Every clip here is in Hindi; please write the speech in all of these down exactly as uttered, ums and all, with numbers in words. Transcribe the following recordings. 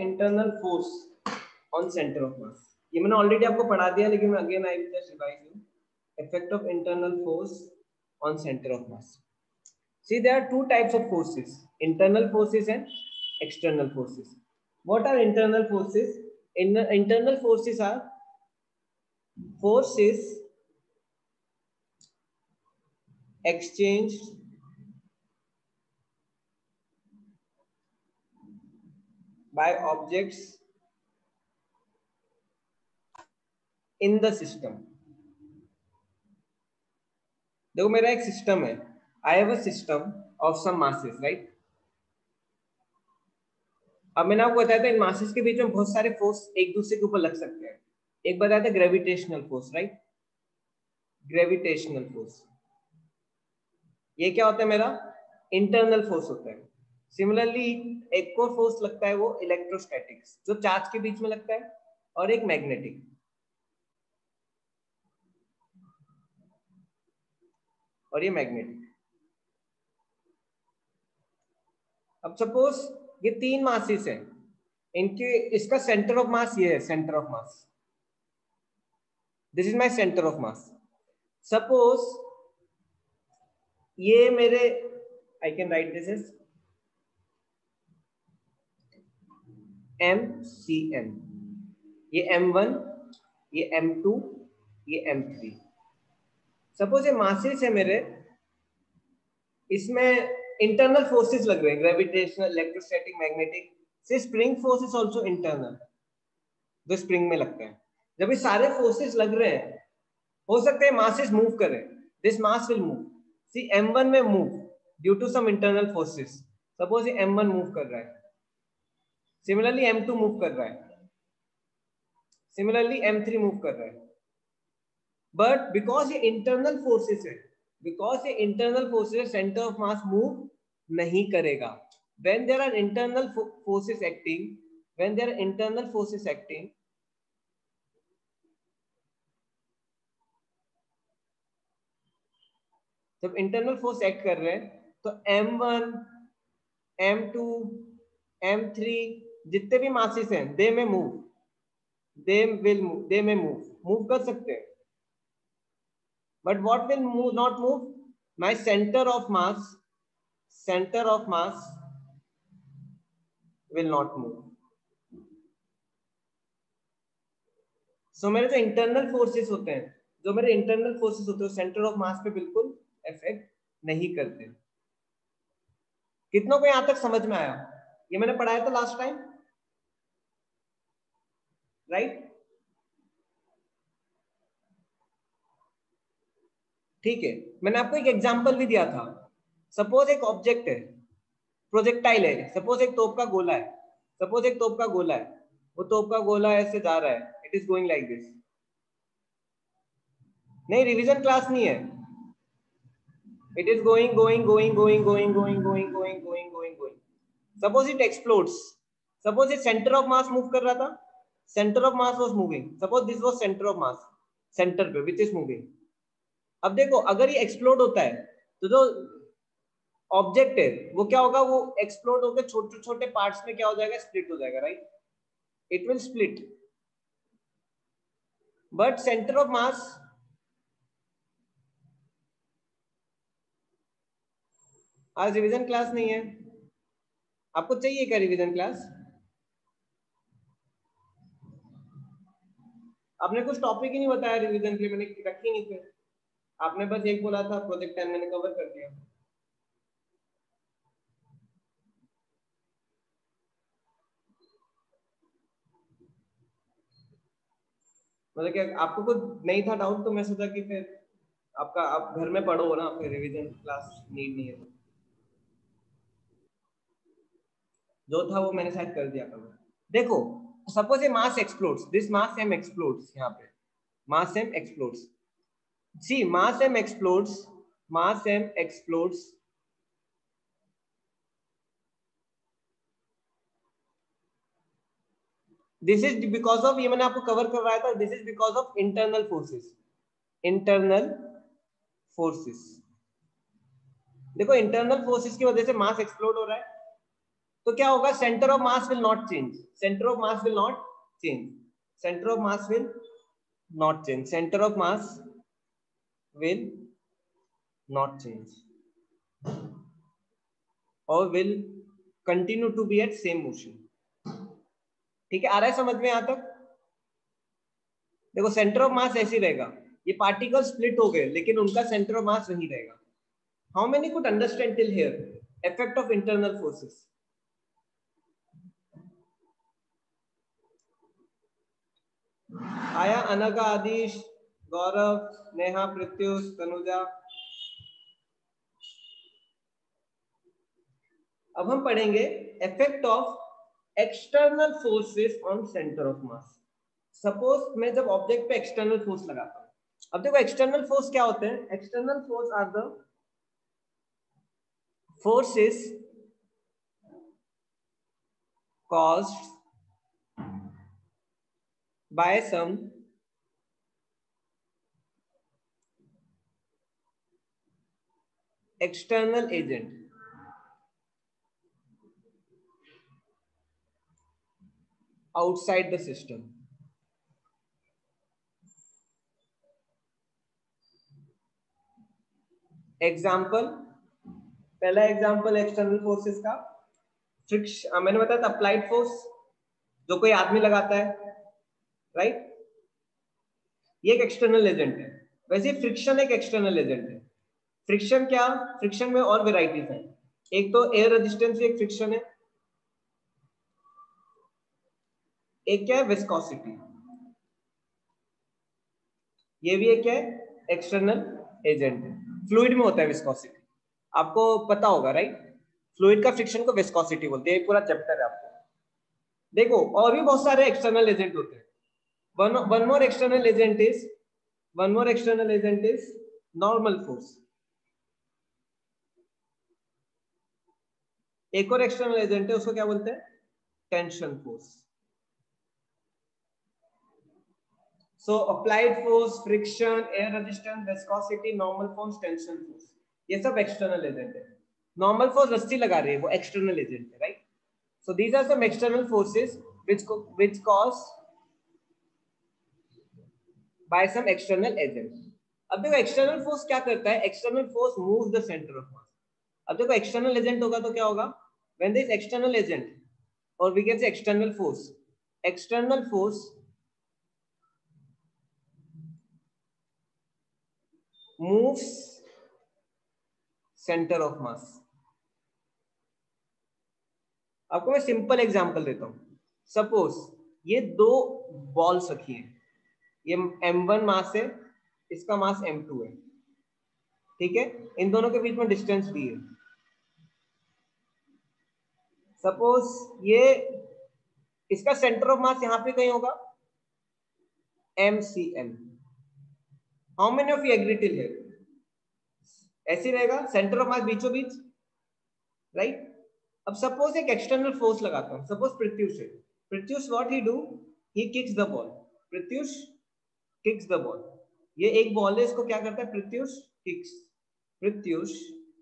Internal force on centre of mass. ये मैंने ऑलरेडी आपको पढ़ा दिया, लेकिन again I will just revise you. Effect of internal force on centre of mass. See there are two types of forces, internal forces and external forces. What are internal forces? In internal forces are forces exchanged by objects in the system. देखो मेरा एक सिस्टम है, I have a system of some masses, right? अब मैंने आपको बताया था इन मासेस के बीच में बहुत सारे फोर्स एक दूसरे के ऊपर लग सकते हैं। एक बताया था gravitational force, right? Gravitational force, ये क्या होता है? मेरा इंटरनल फोर्स होता है। सिमिलरली एक और फोर्स लगता है, वो इलेक्ट्रोस्टैटिक्स, जो चार्ज के बीच में लगता है, और एक मैग्नेटिक। और ये मैग्नेटिक। अब सपोज ये तीन मासेस हैं, इनके इसका सेंटर ऑफ मास ये है, centre of mass, this is my centre of mass. Suppose ये मेरे, I can write this is M C N, ये एम वन, ये एम टू, ये एम थ्री। सपोज ये मासेस है मेरे, इसमें इंटरनल फोर्सेस लग रहे हैं, gravitational, electrostatic, magnetic. Say spring force is also internal, जो स्प्रिंग में लगता है। जब ये सारे फोर्सेस लग रहे हैं, हो सकते हैं मासेस मूव करें, this mass will move. See M one में move due to some internal forces. Suppose ये एम वन मूव कर रहा है, सिमिलरली एम टू मूव कर रहा है, सिमिलरली एम थ्री मूव कर रहा है। बट बिकॉज ये इंटरनल फोर्सेस है, बिकॉज ये internal forces, centre of mass move नहीं करेगा। when there are internal forces acting, when there are internal forces acting, जब इंटरनल फोर्स एक्ट कर रहे हैं, तो M one, M two, M three, जितने भी मासेस हैं, they may move, they will move, they may move, move कर सकते हैं। But what will move, not move? My centre of mass, centre of mass will not move. So मेरे जो इंटरनल फोर्सेस होते हैं, जो मेरे इंटरनल फोर्सेस होते हैं, सेंटर ऑफ मास पे बिल्कुल इफेक्ट नहीं करते। कितनों को यहां तक समझ में आया? ये मैंने पढ़ाया था लास्ट टाइम, राइट? ठीक है, मैंने आपको एक एग्जांपल भी दिया था। सपोज एक ऑब्जेक्ट है, प्रोजेक्टाइल है, सपोज एक तोप का गोला है, सपोज एक तोप का गोला है, वो तोप का गोला ऐसे जा रहा है, it is going like this. नहीं, रिवीजन क्लास नहीं है। It is going, going, going, going, going, going, going, going, going, going, going. Suppose it explodes. Suppose it center of mass move कर रहा था. Center of mass was moving. Suppose this was center of mass. Center पे, which is moving. अब देखो, अगर ये explode होता है, तो जो ऑब्जेक्ट है, वो क्या होगा? वो एक्सप्लोड होकर छोटे छोटे पार्ट्स में क्या हो जाएगा? स्प्लिट हो जाएगा, right? It will split. But centre of mass, आज रिवीजन क्लास नहीं है। आपको चाहिए क्या रिवीजन क्लास? आपने कुछ टॉपिक ही नहीं बताया रिवीजन के लिए, मैंने रखी नहीं थे। आपने बस एक बोला था प्रोजेक्ट टेन, मैंने कवर कर दिया। मतलब कि आपको कुछ नहीं था डाउट, तो मैं सोचा कि फिर आपका, आप घर में पढ़ो ना, फिर रिवीजन क्लास नीड नहीं है। जो था वो मैंने शायद कर दिया कवर। देखो, suppose a mass explodes, this mass M explodes, यहाँ पे mass M explodes. See mass M explodes, mass M explodes, this is because of, ये मैंने आपको कवर करवाया था, this is because of internal forces, internal forces. देखो, इंटरनल फोर्सेस की वजह से मास एक्सप्लोड हो रहा है, तो क्या होगा, centre of mass will not change, centre of mass will not change, centre of mass will not change, centre of mass will not change और will continue to be at same motion. ठीक है, आ रहा है समझ में यहां तक? देखो सेंटर ऑफ मास ऐसे ही रहेगा, ये पार्टिकल स्प्लिट हो गए लेकिन उनका सेंटर ऑफ मास वही रहेगा। How many could understand till here effect of internal forces? आया अनघा, आदिश, गौरव, नेहा, प्रत्युष, तनुजा। अब हम पढ़ेंगे effect of external forces on centre of mass. Suppose मैं जब ऑब्जेक्ट पे एक्सटर्नल फोर्स लगाता हूं, अब देखो एक्सटर्नल फोर्स क्या होते हैं? External force are the forces caused by some external agent outside the system. Example, पहला एग्जाम्पल एक्सटर्नल फोर्सेस का फ्रिक्शन, मैंने बताया था अप्लाइड फोर्स जो कोई आदमी लगाता है, राइट, ये एक एक्सटर्नल एजेंट है। वैसे फ्रिक्शन एक एक्सटर्नल एजेंट है। फ्रिक्शन क्या, फ्रिक्शन में और वेराइटीज हैं, एक तो एयर रेजिस्टेंस एक फ्रिक्शन है, एक क्या है विस्कोसिटी, ये भी एक क्या है एक्सटर्नल एजेंट है। फ्लूइड में होता है विस्कोसिटी, आपको पता होगा राइट, फ्लूइड का फ्रिक्शन को विस्कोसिटी बोलते हैं, ये पूरा चैप्टर है आपको। देखो और भी बहुत सारे एक्सटर्नल एजेंट होते हैं। One one more external agent is one more external agent is normal force. एक और एक्सटर्नल एजेंट है, उसको क्या बोलते हैं? Tension force. So applied force, friction, air resistance, viscosity, normal force, tension force, ये सब external agent है। Normal force रस्सी लगा रही है, वो external agent है, right? So these are some external forces which which cause by some external agent. अब देखो external force क्या करता है? External force moves the center of mass. अब देखो external agent होगा तो क्या होगा? When there is external agent or we can say external force, external force moves center of mass. आपको मैं सिंपल एग्जांपल देता हूं। सपोज ये दो बॉल्स रखी हैं, ये एम वन मास है, इसका मास एम टू है, ठीक है, इन दोनों के बीच में डिस्टेंस दी है। सपोज ये इसका सेंटर ऑफ मास यहां पे कहीं होगा M C M. How many of you agree till here? ऐसे रहेगा, सेंटर ऑफ मास बीचों बीच, राइट। अब सपोज एक एक्सटर्नल फोर्स लगाता हूं, सपोज प्रत्युष है। Pratyush what he do, he kicks the ball, Pratyush kicks the ball. ये एक बॉल है, इसको क्या करता है? प्रत्युष किक्स, प्रत्युष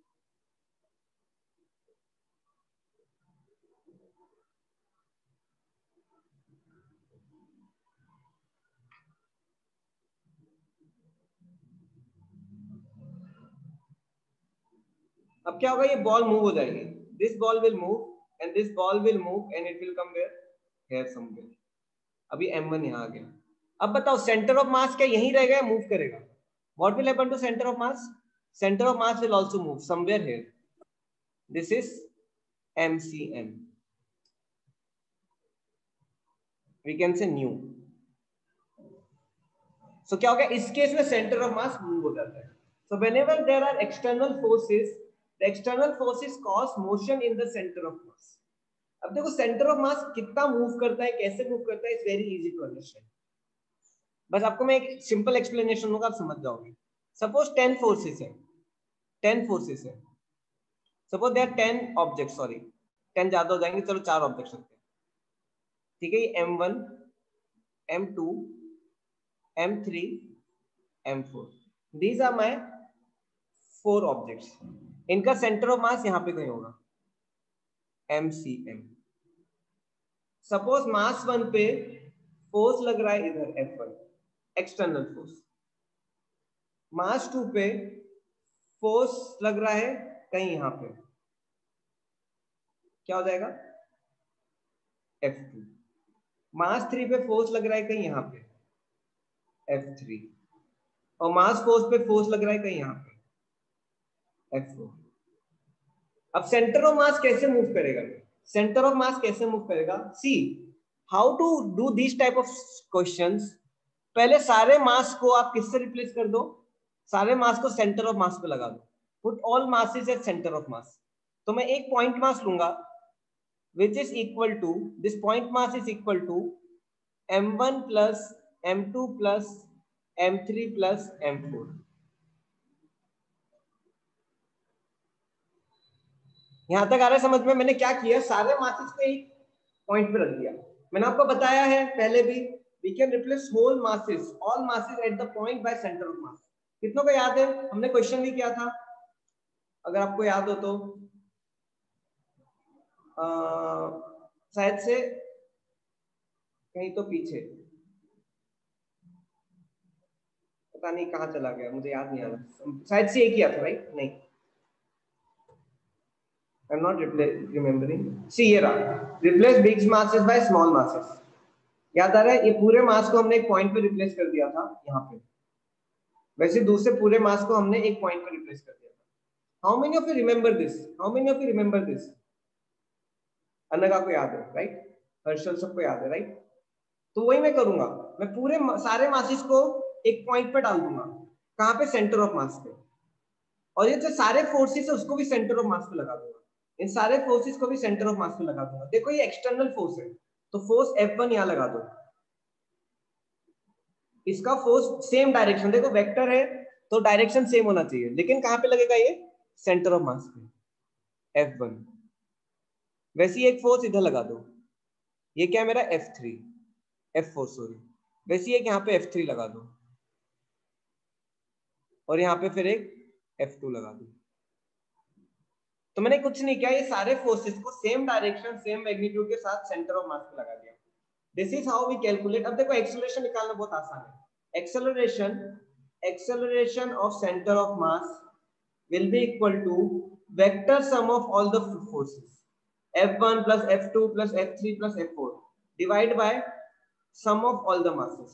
अब क्या होगा, ये बॉल मूव हो जाएगी, this ball will move and this ball will move and it will come where, here somewhere. अभी एम वन यहां आ गया। अब बताओ सेंटर ऑफ मास क्या यहीं रहेगा या मूव करेगा? What will happen to centre of mass? Centre of mass will also move somewhere here, this is M C M, we can say new. So क्या हो गया, इस केस में सेंटर ऑफ मास मूव हो जाता है। So whenever there are external forces, the external forces cause motion in the centre of mass. अब देखो सेंटर ऑफ मास कितना मूव करता है, कैसे मूव करता है, it's very easy to understand. बस आपको मैं एक सिंपल एक्सप्लेनेशन होगा, आप समझ जाओगे। सपोज टेन फोर्सेस है, टेन फोर्सेस है, suppose there ten object, sorry ten ज्यादा हो जाएंगे, चलो चार ऑब्जेक्ट रखते हैं, ठीक है। ये M one, M two, M three, M four, these are my four objects. इनका सेंटर ऑफ मास यहाँ पे कहीं होगा, M C M. Suppose mass one पे फोर्स लग रहा है इधर F one, external force. Mass two पे फोर्स लग रहा है कहीं यहां पे, क्या हो जाएगा एफ टू। मास थ्री पे फोर्स लग रहा है कहीं यहां पे, एफ थ्री। और मास फोर्स पे फोर्स लग रहा है कहीं यहां पे, एफ फोर। अब सेंटर ऑफ मास कैसे मूव करेगा, सेंटर ऑफ मास कैसे मूव करेगा, see how to do this type of questions. पहले सारे मास को आप किससे रिप्लेस कर दो, सारे मास को सेंटर ऑफ मास पे लगा दो। Put all masses at centre of mass. तो मैं एक पॉइंट मास लूंगा which is equal to, this point mass is equal to m one plus m two plus m three plus m four। यहां तक आ रहा है समझ में? मैंने क्या किया, सारे मासेस को एक पॉइंट पे रख दिया। मैंने आपको बताया है पहले भी, we can replace whole masses, all masses at the point by center of mass। कितनों को याद है, हमने क्वेश्चन भी किया था, अगर आपको याद हो तो शायद से कहीं तो पीछे, पता नहीं कहाँ चला गया, मुझे याद नहीं आ रहा, शायद से ये किया था राइट, नहीं I am not remembering. See ये रहा, replace big masses by small masses. याद आ रहा है, ये पूरे मास को हमने एक पॉइंट पे रिप्लेस कर दिया था यहाँ पे, वैसे दूसरे पूरे मास को हमने एक पॉइंट पे रिप्लेस कर दिया था। How many of you remember this, how many of you remember this? Anagha को याद है राइट, हर्षल सबको याद है राइट। तो वही मैं करूंगा, मैं पूरे सारे मासेस को एक पॉइंट पे डाल दूंगा, कहाँ पे, सेंटर ऑफ मास पे। और ये जो सारे फोर्सेस है उसको भी सेंटर ऑफ मास पे लगा दूंगा, इन सारे फोर्सेस को भी सेंटर ऑफ मास पे लगा दूंगा। देखो ये एक्सटर्नल फोर्स है, तो फोर्स एफ वन यहाँ लगा दो, इसका फोर्स सेम डायरेक्शन, देखो वेक्टर है तो डायरेक्शन सेम होना चाहिए, लेकिन कहाँ पे लगेगा ये, सेंटर ऑफ मास पे, एफ वन। वैसे एक फोर्स इधर लगा दो, ये क्या है मेरा F three, F four sorry. वैसे एक यहाँ पे एफ थ्री लगा दो, और यहाँ पे फिर एक एफ टू लगा दो। तो मैंने कुछ नहीं किया, ये सारे फोर्सेस को सेम डायरेक्शन सेम मैग्नीट्यूड के साथ सेंटर ऑफ मास पे लगा दिया। This is how we calculate. अब देखो एक्सेलरेशन निकालना बहुत आसान है। Acceleration acceleration of centre of mass will be equal to vector sum of all the forces, F one plus F two plus F three plus F four divide by sum of all the masses।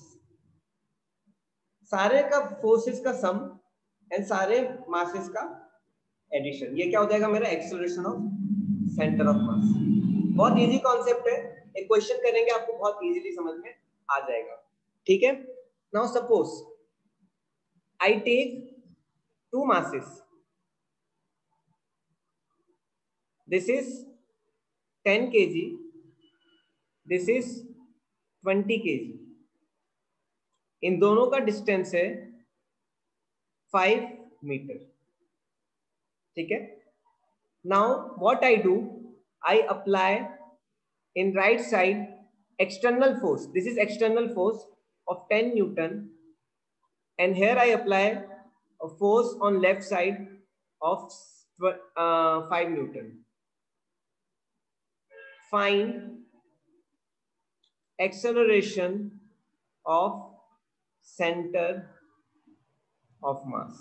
सारे का फोर्सेस का सम एंड सारे मासेस का एडिशन, ये क्या हो जाएगा मेरा acceleration of centre of mass. बहुत इजी कॉन्सेप्ट है, एक क्वेश्चन करेंगे आपको बहुत इजीली समझ में आ जाएगा, ठीक है। Now suppose I take two masses, this is ten kilograms, this is twenty kilograms। इन दोनों का डिस्टेंस है फाइव मीटर, ठीक है। Now what I do, I apply in right side external force, this is external force of ten newton, and here I apply a force on left side of uh, five newton। Find acceleration of center of mass।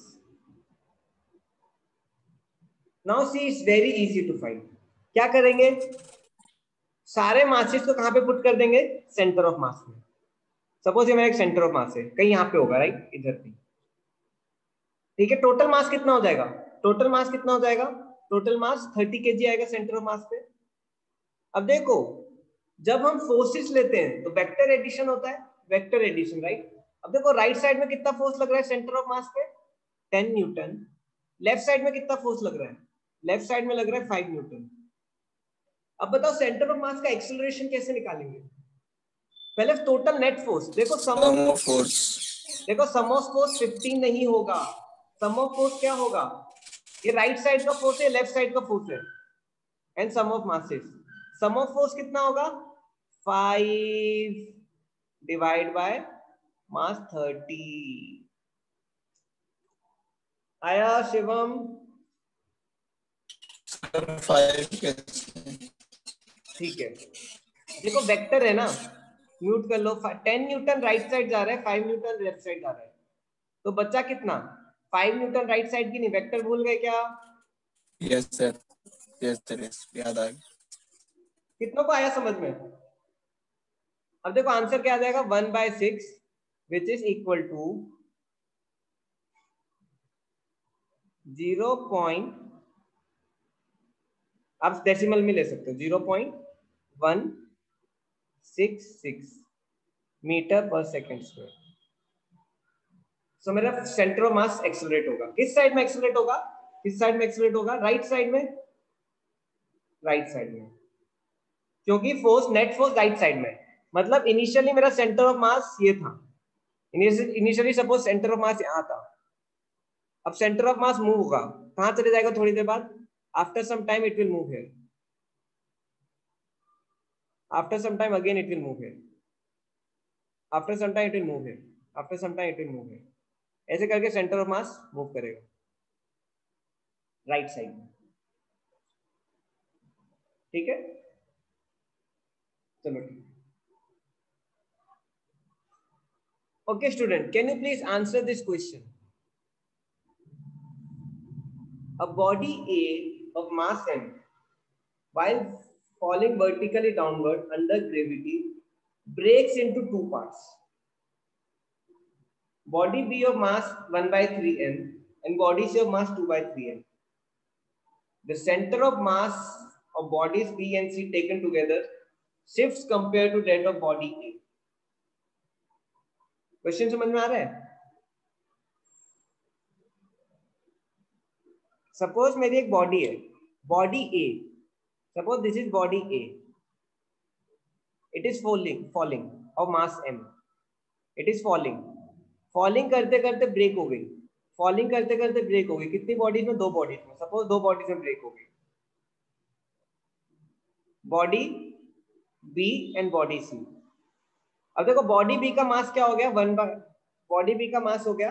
Now see, it's very easy to find। क्या करेंगे, सारे मासेस को कहां पे पुट कर देंगे, सेंटर ऑफ मास में। सपोज ये मेरा एक सेंटर ऑफ मास है, कहीं यहां पे होगा राइट, इधर पे, ठीक है। टोटल मास कितना हो जाएगा, टोटल मास कितना हो जाएगा, टोटल मास थर्टी केजी आएगा सेंटर ऑफ मास पे। अब देखो जब हम फोर्सेस लेते हैं तो वेक्टर एडिशन होता है, वेक्टर एडिशन राइट। अब देखो राइट साइड में कितना फोर्स लग रहा है सेंटर ऑफ मास पे, टेन न्यूटन। लेफ्ट साइड में कितना फोर्स लग रहा है, लेफ्ट साइड में लग रहा है फाइव न्यूटन। अब बताओ सेंटर ऑफ मास का एक्सेलरेशन कैसे निकालेंगे, पहले टोटल नेट फोर्स देखो, सम ऑफ फोर्स, देखो सम ऑफ फोर्स फिफ्टीन नहीं होगा, सम ऑफ फोर्स क्या होगा, ये राइट साइड का फोर्स है, लेफ्ट साइड का फोर्स है, and sum of masses. Sum of force कितना होगा, five divide by mass thirty. आया शिवम, फाइव ठीक है, देखो वेक्टर है ना, म्यूट कर लो। टेन न्यूटन राइट साइड जा रहा है, फाइव न्यूटन लेफ्ट साइड जा रहा है, तो बच्चा कितना, फाइव न्यूटन राइट साइड की नहीं, वेक्टर भूल गए क्या? यस सर, यस सर, याद आ गया। कितनों को आया समझ में? अब देखो आंसर क्या आ जाएगा, one by six which is equal to zero point, आप डेसिमल में ले सकते हो, zero point one six six metre पर सेकेंड स्क्वायर। सो मेरा सेंटर ऑफ मास एक्सेलरेट होगा, किस साइड में एक्सेलरेट होगा, किस साइड में एक्सेलरेट होगा, राइट साइड में, राइट साइड में, क्योंकि force, net force right side में, मतलब इनिशियली मेरा सेंटर ऑफ मास ये था, initially suppose centre of mass यहाँ था, अब सेंटर ऑफ मास मूव होगा, कहां चले जाएगा थोड़ी देर बाद, after some time it will move here, after some time again it will move here, after some time it will move here, after some time it will move here, ऐसे करके सेंटर ऑफ मास मूव करेगा राइट साइड में। ठीक है, चलो ठीक। Okay student, can you please answer this question? A body A of mass m while falling vertically downward under gravity breaks into two parts. Body B of mass one by three n and body C of mass two by three n. The center of mass of bodies B and C taken together shifts compared to that of body A. Question समझ में आ रहा है? सपोज मेरी एक बॉडी है, body A, suppose this is body A, it is falling, falling of mass M, it is falling, falling करते करते ब्रेक हो गई, फॉलिंग करते करते ब्रेक हो गई, कितनी बॉडीज में, दो बॉडीज में, सपोज दो बॉडीज में ब्रेक हो गई, body B and body C. अब देखो बॉडी बी का मास क्या हो गया, वन बाय, बॉडी बी का मास हो गया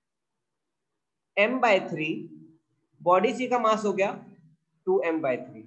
M by three, body C का मास हो गया टू एम बाय थ्री।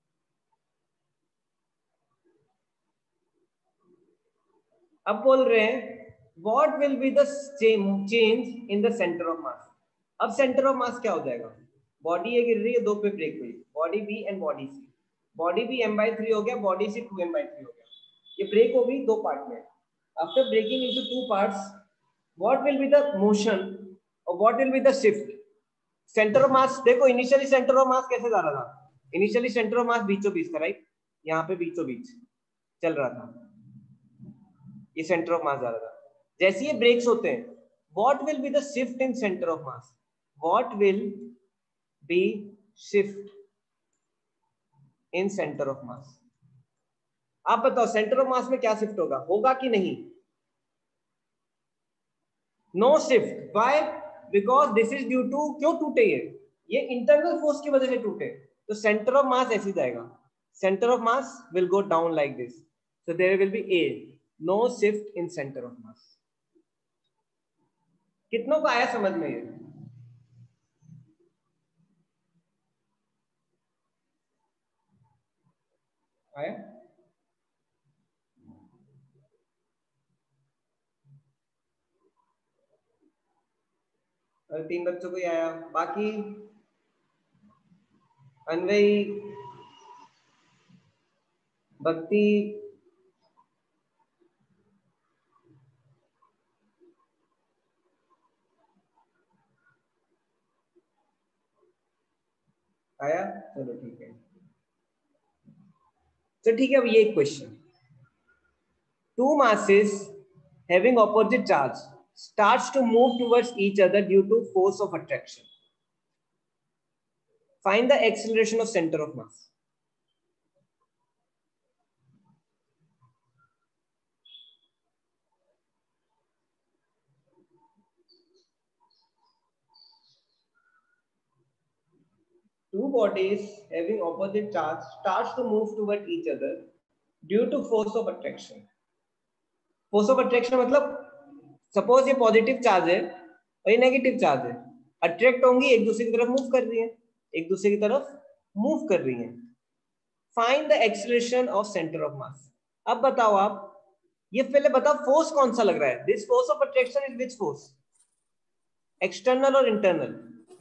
अब बोल रहे हैं what will be the change in the centre of mass. अब सेंटर ऑफ मास क्या हो जाएगा, बॉडी ए गिर रही है, दो पे ब्रेक हुई, body B and body C, body B M by three हो गया, body C two M by three हो गया, ये ब्रेक हो गई दो पार्ट में। After breaking into two parts, what will be the motion और what will be the shift. Centre of mass देखो, इनिशियली सेंटर ऑफ मास कैसे जा रहा था, इनिशियली सेंटर ऑफ मास बीचों बीच था, राइट, यहाँ पे बीचों बीच चल रहा था, ये सेंटर ऑफ मास जा रहा था। जैसे ये ब्रेक्स होते हैं, what will be the shift in centre of mass, what will be shift in centre of mass. आप बताओ सेंटर ऑफ मास में क्या शिफ्ट होगा, होगा कि नहीं? No shift, why, because this is due to, क्यों टूटे ये ये इंटरनल फोर्स की वजह से टूटे, तो सेंटर ऑफ मास ऐसे जाएगा, centre of mass will go down like this, so there will be a no shift in centre of mass. कितनों को आया समझ में ये? आया? और तीन बच्चों को ही आया, बाकी अनवई, भक्ति, आया? चलो ठीक है, तो ठीक है। अब ये question, two masses having opposite charge starts to move towards each other due to force of attraction. Find the acceleration of center of mass. Two bodies having opposite charge starts to move toward each other due to force of attraction. Force of attraction मतलब सपोज ये पॉजिटिव चार्ज है और ये नेगेटिव चार्ज है, अट्रैक्ट होंगी, एक दूसरे की तरफ मूव कर रही है, एक दूसरे की तरफ मूव कर रही है। Find the acceleration of centre of mass. अब बताओ आप, ये पहले बताओ फोर्स कौन सा लग रहा है। This force of attraction is which force, external or internal?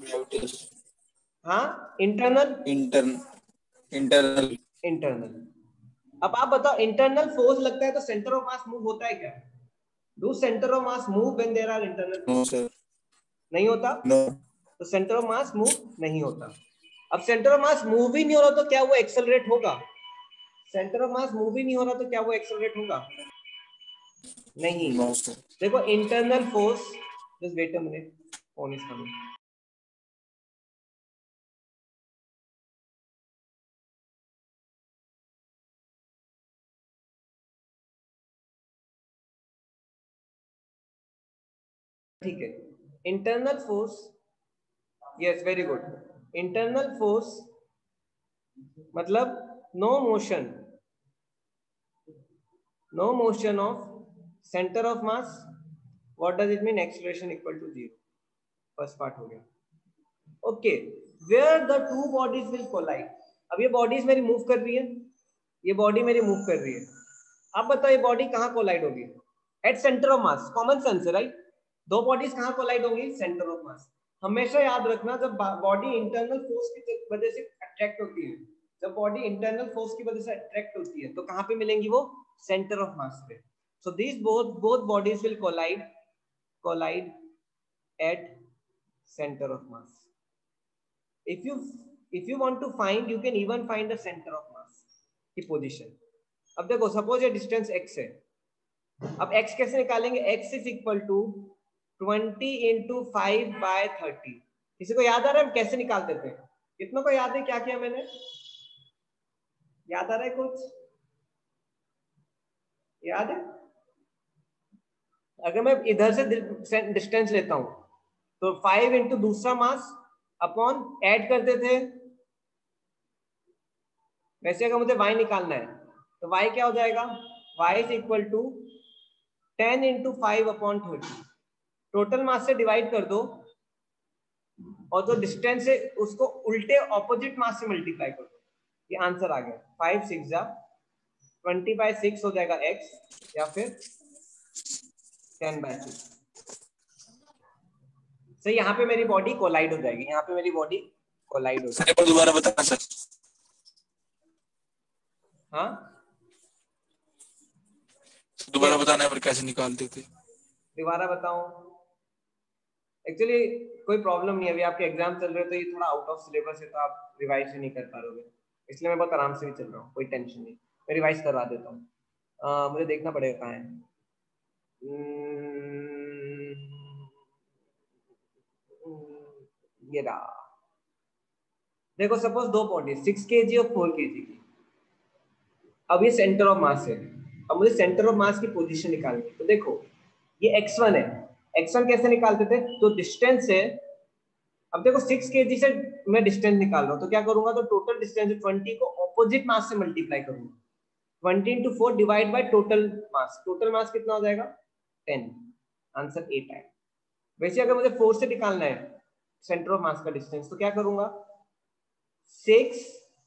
हाँ, इंटरनल इंटर्न इंटरनल इंटरनल। अब आप बताओ, इंटरनल फोर्स लगता है तो सेंटर ऑफ मास मूव होता है क्या? Do centre of mass move when there are internal no force? Sir, नहीं होता। नो। तो सेंटर ऑफ मास मूव नहीं होता। अब सेंटर ऑफ मास मूव ही नहीं हो रहा तो क्या वो एक्सेलरेट होगा? सेंटर ऑफ मास मूव ही नहीं हो रहा तो क्या वो एक्सेलरेट होगा? नहीं। No sir. देखो internal force, just wait a minute, phone is coming. ठीक है, internal force, yes very good. Internal force मतलब no motion, no motion of centre of mass. What does it mean? Acceleration equal to zero. First part हो गया। Okay, where the two bodies will collide. अब ये बॉडीज मेरी मूव कर रही है, ये बॉडी मेरी मूव कर रही है। अब बताओ ये बॉडी कहाँ कोलाइड होगी? At centre of mass. Common sense है राइट? दो बॉडीज कहाँ कोलाइड होंगी? Centre of mass. हमेशा याद रखना, जब बॉडी इंटरनल फोर्स की वजह से अट्रैक्ट होती है, जब बॉडी इंटरनल फोर्स की वजह से अट्रैक्ट होती है तो कहाँ पे मिलेंगी वो? सेंटर ऑफ मास पे। So this both both bodies will collide collide at center of mass. If you if you want to find, you can even find the center of mass की position. अब देखो सपोज ये डिस्टेंस x है, अब x कैसे निकालेंगे? x is equal to twenty into five by thirty. किसी को याद आ रहा है कैसे निकालते थे? कितनों को याद है क्या किया मैंने? याद आ रहा है कुछ? याद है? अगर मैं इधर से डिस्टेंस लेता हूं तो फाइव इंटू दूसरा मास अपॉन ऐड करते थे। वैसे अगर मुझे y निकालना है तो y क्या हो जाएगा? y is equal to ten into five upon thirty. Total mass से डिवाइड कर दो और जो डिस्टेंस है उसको उल्टे ऑपोजिट मास से मल्टीप्लाई कर दो। ये आंसर आ गया। फाइव सिक्स जा ट्वेंटी बाय सिक्स हो जाएगा x, या फिर टेन बाय सिक्स। सो यहाँ पे मेरी बॉडी कोलाइड हो जाएगी, यहाँ पे मेरी बॉडी कोलाइड हो जाएगी। सर दोबारा बताना सर। हाँ दोबारा बताना है पर कैसे निकालते थे? दोबारा बताऊं? एक्चुअली कोई प्रॉब्लम नहीं है, अभी आपके एग्जाम चल रहे हो तो ये थोड़ा आउट ऑफ सिलेबस है तो आप रिवाइज नहीं कर पा रहे, इसलिए मैं बहुत आराम से भी चल रहा हूँ, कोई टेंशन नहीं। मैं रिवाइज करवा देता हूँ। uh, मुझे देखना पड़ेगा कहाँ है। ये रहा। देखो सपोज दो बॉडी सिक्स के जी और फोर के जी की, अब ये सेंटर ऑफ मास है। अब मुझे सेंटर ऑफ मास की पोजीशन निकालनी है। तो देखो ये एक्स वन है, एक्स वन कैसे निकालते थे? तो डिस्टेंस है, अब देखो सिक्स केजी से मैं डिस्टेंस निकाल रहा हूं तो क्या करूंगा? तो टोटल डिस्टेंस ट्वेंटी को ऑपोजिट मास से मल्टीप्लाई करूंगा। Twenty into four divide by total mass. Total mass कितना हो जाएगा? टेन। Answer a time. वैसे अगर मुझे फोर से निकालना है सेंटर ऑफ मास का डिस्टेंस तो क्या करूंगा? सिक्स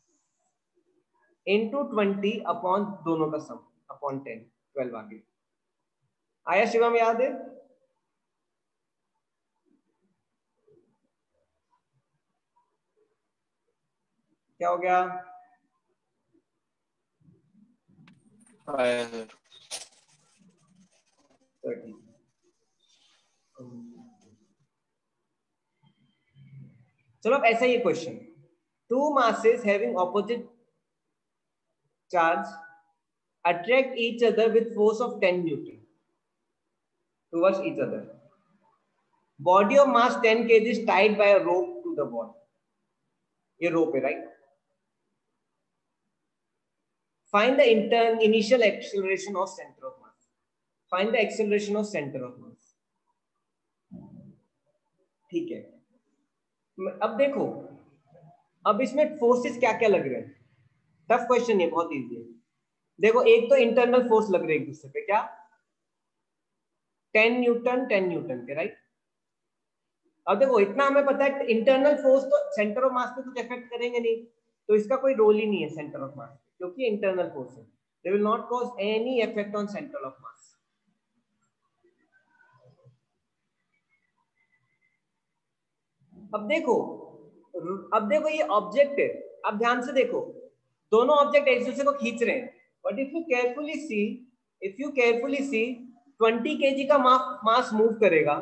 इंटू ट्वेंटी अपॉन दोनों का सम अपॉन टेन, ट्वेल्व आ गया। आया शिवम, याद है? क्या हो गया? आया सर। चलो अब ऐसा ही question, two masses having opposite charge attract each other with force of ten newton towards each other. Body of mass ten kg is tied by a rope to the ball. ये rope है right? Find the intern initial acceleration of center of mass. Find the acceleration of center of mass. ठीक है, अब देखो अब इसमें फोर्सेस क्या क्या लग रहे हैं। टफ क्वेश्चन है, बहुत इजी है। देखो एक तो इंटरनल फोर्स लग रहे हैं एक दूसरे पे, क्या? टेन न्यूटन टेन न्यूटन के राइट। अब देखो इतना हमें पता है इंटरनल फोर्स तो सेंटर ऑफ मास पे कुछ इफेक्ट करेंगे नहीं, तो इसका कोई रोल ही नहीं है सेंटर ऑफ मास, क्योंकि इंटरनल फोर्स है। They will not cause any effect on centre of mass. अब देखो, अब देखो ये ऑब्जेक्ट है, अब ध्यान से देखो, दोनों ऑब्जेक्ट एक दूसरे को खींच रहे हैं, but if you carefully see, if you carefully see twenty kg का मास मूव करेगा,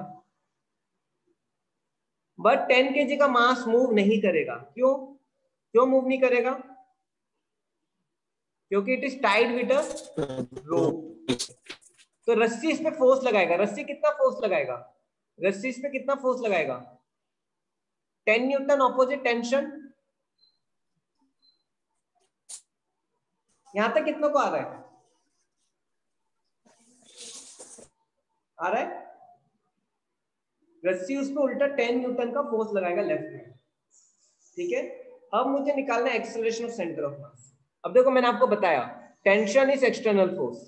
बट टेन केजी का मास मूव नहीं करेगा। क्यों क्यों मूव नहीं करेगा? क्योंकि it is tied with a rope. तो रस्सी इस पे फोर्स लगाएगा, रस्सी कितना फोर्स लगाएगा? रस्सी इस पे कितना फोर्स लगाएगा? Ten newton opposite tension. यहां तक कितनों को आ रहा है? आ रहा है? रस्सी उस पे उल्टा टेन न्यूटन का फोर्स लगाएगा लेफ्ट में, ठीक है। अब मुझे निकालना है acceleration of centre of mass. अब देखो मैंने आपको बताया tension is external force,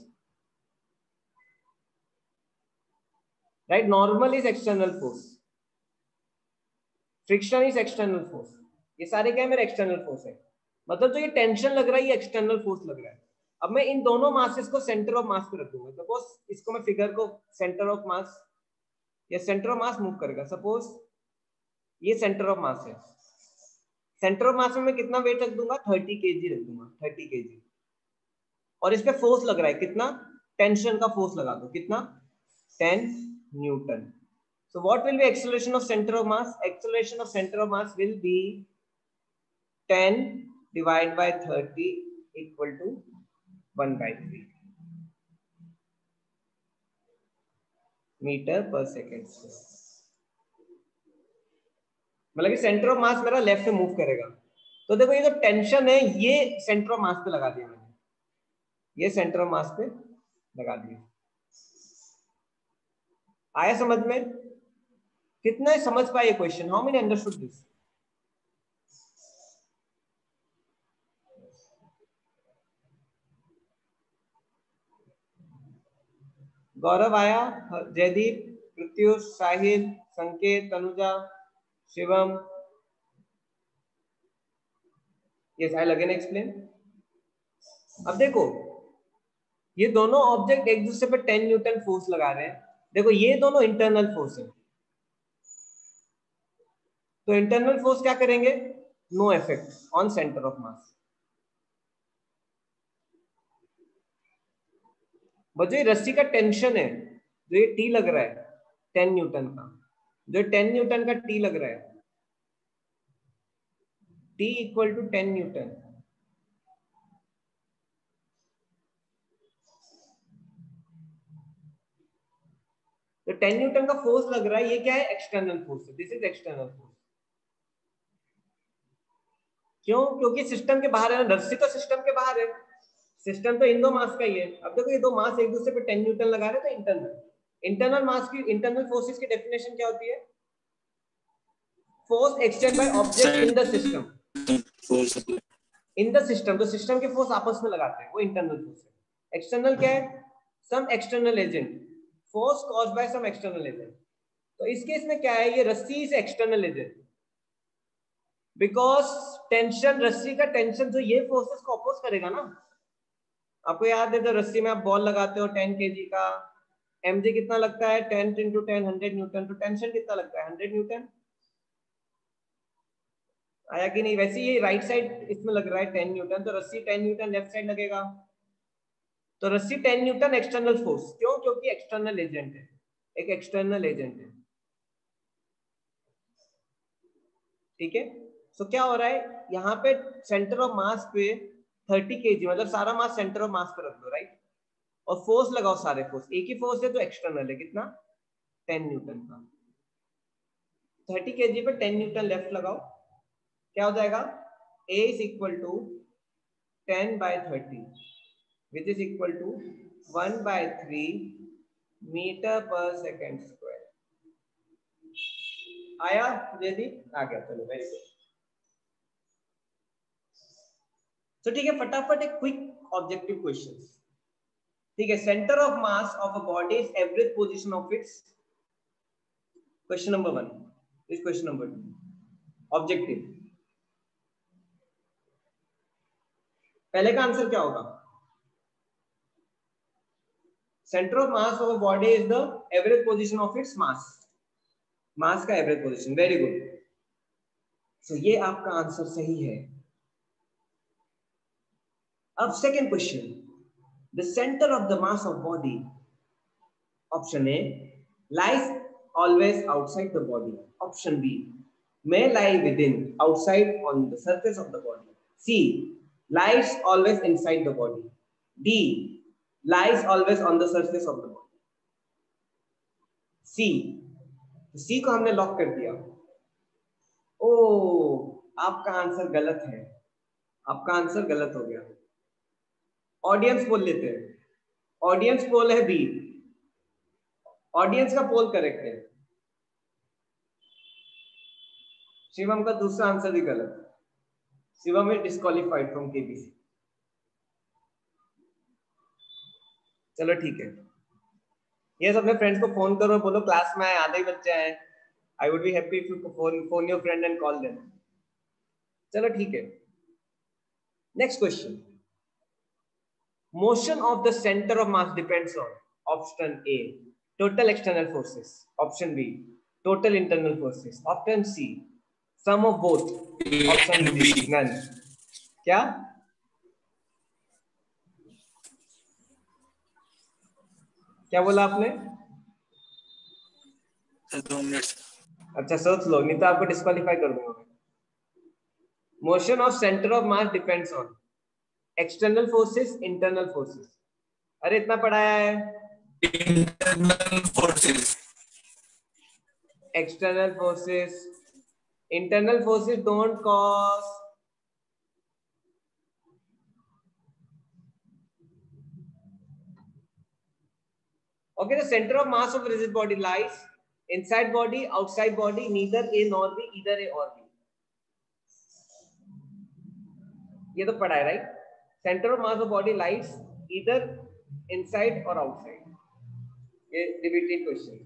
right, normal is external force, friction is external force, ये सारे क्या है मेरे एक्सटर्नल फोर्स है। मतलब जो ये टेंशन लग रहा है ये एक्सटर्नल फोर्स लग रहा है। अब मैं इन दोनों मासेस को सेंटर ऑफ मास पे रखूंगा। सपोज इसको मैं फिगर को सेंटर ऑफ मास या सेंटर ऑफ मास मूव करेगा, सपोज ये सेंटर ऑफ मास है, सेंटर ऑफ मास में मैं कितना वेट रख दूंगा? थर्टी केजी रख दूंगा, थर्टी केजी। और इस पे फोर्स लग रहा है कितना? टेंशन का फोर्स लगा दो, कितना? Ten newton. So what will be acceleration of center of mass? Acceleration of center of mass will be ten divided by thirty equal to one by three meter per second square. मतलब कि सेंटर ऑफ मास मेरा लेफ्ट में मूव करेगा। तो देखो ये जो टेंशन है ये सेंटर ऑफ मास पे लगा दिया मैंने, ये सेंटर ऑफ मास पे लगा दिया। आया समझ में? कितने समझ पाए ये question? How many understood this? Gaurav आया, Jaydeep, Pratyush, Sahil, Sanket, Tanuja, Shivam. Yes, I again explain. अब देखो ये दोनों ऑब्जेक्ट एक दूसरे पर टेन न्यूटन फोर्स लगा रहे हैं। देखो ये दोनों इंटरनल फोर्स है, तो इंटरनल फोर्स क्या करेंगे? No effect on centre of mass. जो ये रस्सी का टेंशन है, जो ये टी लग रहा है टेन न्यूटन का, जो टेन न्यूटन का टी लग रहा है, T equal to ten newton, तो टेन न्यूटन का फोर्स लग रहा है, ये क्या है? एक्सटर्नल फोर्स है, दिस इज एक्सटर्नल फोर्स। क्यों? क्योंकि सिस्टम के बाहर है ना, रस्सी तो सिस्टम के बाहर है, सिस्टम तो इन दो मास का ही है। अब देखो ये दो मास एक दूसरे पे टेन न्यूटन लगा रहे हैं, तो इंटरनल इंटरनल मास की इंटरनल फोर्सेस की डेफिनेशन क्या होती है? Force extend by object in the system, in the system. तो सिस्टम के फोर्स आपस में लगाते हैं, वो इंटरनल फोर्स है। एक्सटर्नल क्या है? Some external agent, force caused by some external agent. तो इस केस में क्या है? ये रस्सी is external agent, because tension, रस्सी का टेंशन जो ये फोर्सेस को अपोज करेगा ना। आपको याद है तो रस्सी में आप बॉल लगाते हो टेन केजी का, एमजी कितना लगता है? Ten into ten, hundred newton. तो टेंशन कितना लगता है? Hundred newton. आया कि नहीं? वैसे ये राइट साइड इसमें लग रहा है टेन न्यूटन, तो रस्सी टेन न्यूटन लेफ्ट साइड लगेगा। तो रस्सी टेन न्यूटन एक्सटर्नल फोर्स, क्यों? क्योंकि एक्सटर्नल एजेंट है, एक एक्सटर्नल एजेंट है, ठीक है। सो क्या हो रहा है यहाँ पे? सेंटर ऑफ मास पे थर्टी केजी, मतलब सारा मास सेंटर ऑफ मास पे रख दो, राइट, और फोर्स लगाओ, सारे फोर्स एक ही फोर्स है तो एक्सटर्नल है, कितना? टेन न्यूटन का। थर्टी केजी पे टेन न्यूटन लेफ्ट लगाओ, क्या हो जाएगा? A is equal to ten by thirty which is equal to one by three metre पर सेकेंड स्क्वायर। आया यदि? आ गया, चलो वेरी गुड। तो ठीक है, फटाफट एक क्विक ऑब्जेक्टिव क्वेश्चन, ठीक है। Centre of mass of a body is average position of its, question number one is question number two objective. पहले का आंसर क्या होगा? Centre of mass of a body is the average position of its mass, mass का average position. Very good, so ये आपका आंसर सही है। अब second question, the centre of the mass of body, option A lies always outside the body, option B may lie within, outside, on the surface of the body, C lies always inside the body, D lies always on the surface of the body। C, तो C को हमने लॉक कर दिया। ओ, आपका आंसर गलत है, आपका आंसर गलत हो गया। ऑडियंस पोल लेते हैं, ऑडियंस पोल है बी, ऑडियंस का पोल करेक्ट है। शिवम का दूसरा आंसर भी गलत, Shivam is disqualified from KBC. चलो ठीक है, ये अपने फ्रेंड्स को फोन करो, बोलो क्लास में आए, आधे ही बच्चे आए। I would be happy if you phone phone your friend and call them. चलो ठीक है, next question, motion of the centre of mass depends on, option A total external forces, option B total internal forces, option C sum of both, option D none। क्या क्या बोला आपने? दो मिनट। अच्छा सोच लो, नहीं तो आपको डिस्क्वालीफाई कर दूंगा। Motion of centre of mass depends on external forces, internal forces. अरे इतना पढ़ाया है। Internal forces, external forces, internal forces don't cause, okay, the center of mass of rigid body lies inside body, outside body, neither A nor B, either A or B। ये तो पढ़ा है right, centre of mass of body lies either inside or outside. ये रिपीटेड क्वेश्चन,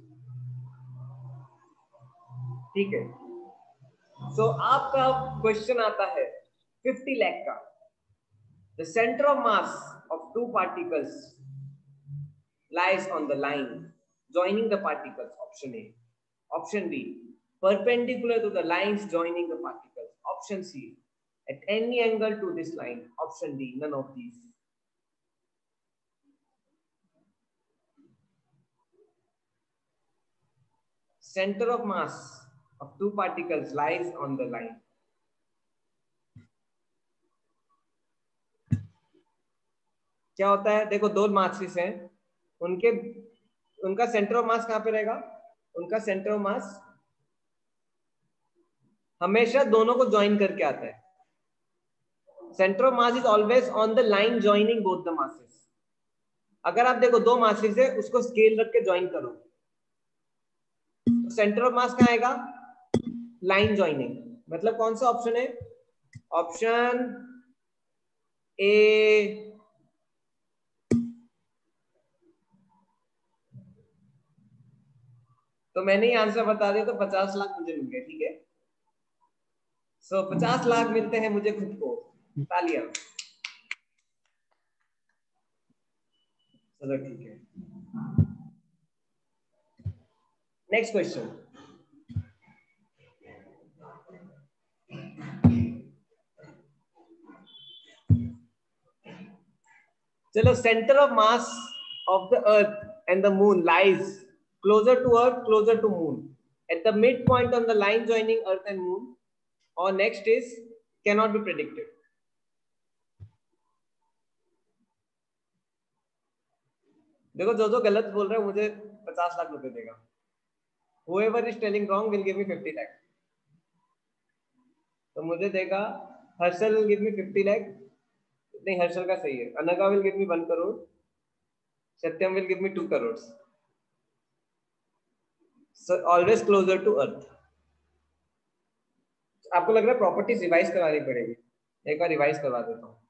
ठीक है। सो so, आपका क्वेश्चन आता है फिफ्टी लाख का, the centre of mass of two particles lies on the line joining the particles, option A, option B perpendicular to the lines joining the particles, option C at any angle to this line, option D none of these। center of mass of two particles lies on the line। क्या होता है, देखो दो मासेस हैं, उनके उनका सेंटर ऑफ मास कहां पे रहेगा? उनका सेंटर ऑफ मास हमेशा दोनों को ज्वाइन करके आता है। Centre of mass is always on the line joining both the masses. अगर आप देखो दो मासेस है, उसको स्केल रख के ज्वाइन करो, तो सेंटर ऑफ मास कहां आएगा? Line joining. मतलब कौन सा ऑप्शन है? Option A. तो मैंने ही आंसर बता दिया, तो पचास लाख मुझे मिल गए, ठीक है। सो so, पचास लाख मिलते हैं मुझे खुद को, तालियां। चलो ठीक है, नेक्स्ट क्वेश्चन, चलो, centre of mass of the earth and the moon lies closer to earth, closer to moon, at the midpoint on the line joining earth and moon, or next is cannot be predicted। देखो जो जो गलत बोल रहा है मुझे पचास लाख रुपए देगा। whoever is telling wrong will give me fifty lakh। तो मुझे देगा, Harshal will give me fifty lakh, नहीं हर्षल का सही है, अनगा will give me one crore, Satyam will give me two crores। So always closer to earth। आपको लग रहा है प्रॉपर्टीज रिवाइज करवानी पड़ेगी, एक बार रिवाइज करवा देता हूं।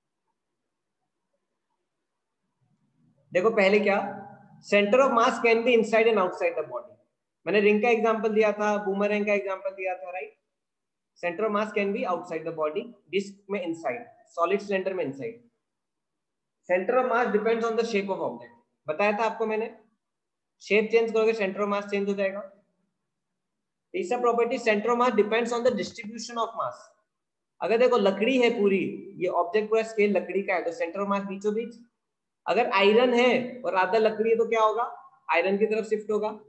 देखो पहले क्या, centre of mass can be inside and outside the body. मैंने रिंग का एग्जांपल दिया था, बूमरैंग का एग्जांपल दिया था, right. Centre of mass can be outside the body, disc में इनसाइड। सॉलिड सिलेंडर में inside. Centre of mass depends on the shape of object, बताया था आपको मैंने, शेप चेंज करोगे सेंटर ऑफ मास चेंज हो जाएगा। तीसरा property, centre of mass depends on the distribution of mass. अगर देखो लकड़ी है पूरी, ये ऑब्जेक्ट पूरा स्केल लकड़ी का है, तो सेंटर ऑफ मास बीचों बीच। अगर आयरन है और आधा लकड़ी है तो क्या होगा, आयरन की तरफ शिफ्ट होगा।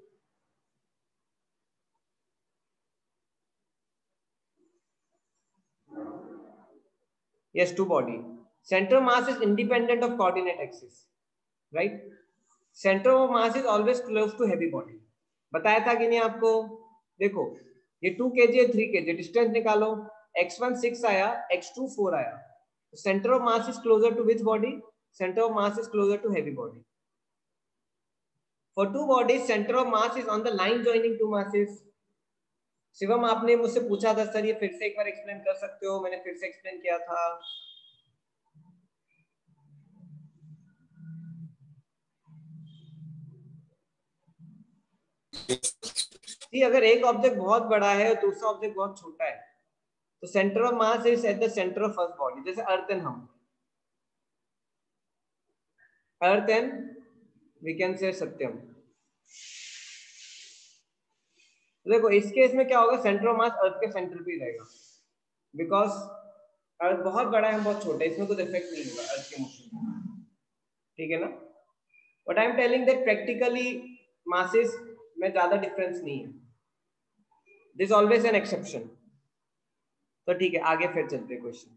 Yes, to body. Center of mass is independent of coordinate axis, right? Center of mass is always close to heavy body. बताया था कि नहीं आपको? देखो ये टू केजी है, थ्री केजी, डिस्टेंस निकालो, एक्स वन सिक्स आया, एक्स टू फोर आया, centre of mass is closer to which body? Centre of mass is closer to heavy body. For two bodies centre of mass is on the line joining two masses. Shivam आपने मुझसे पूछा था सर ये फिर से एक बार एक्सप्लेन कर सकते हो, मैंने फिर से एक्सप्लेन किया था। जी अगर एक ऑब्जेक्ट बहुत बड़ा है और दूसरा ऑब्जेक्ट बहुत छोटा है तो centre of mass is at the centre of first body. जैसे अर्थ एंड हम, अर्थ एंड वी कैन से सत्यम। देखो इस केस में क्या होगा, सेंटर ऑफ मास अर्थ के सेंटर पे ही रहेगा, बिकॉज अर्थ बहुत बड़ा है हम बहुत छोटा है, इसमें कुछ इफेक्ट नहीं होगा अर्थ के मोशन, ठीक है ना। But I am telling that practically masses में ज्यादा डिफरेंस नहीं है, दिस ऑलवेज एन एक्सेप्शन। तो ठीक है आगे फिर चलते हैं question.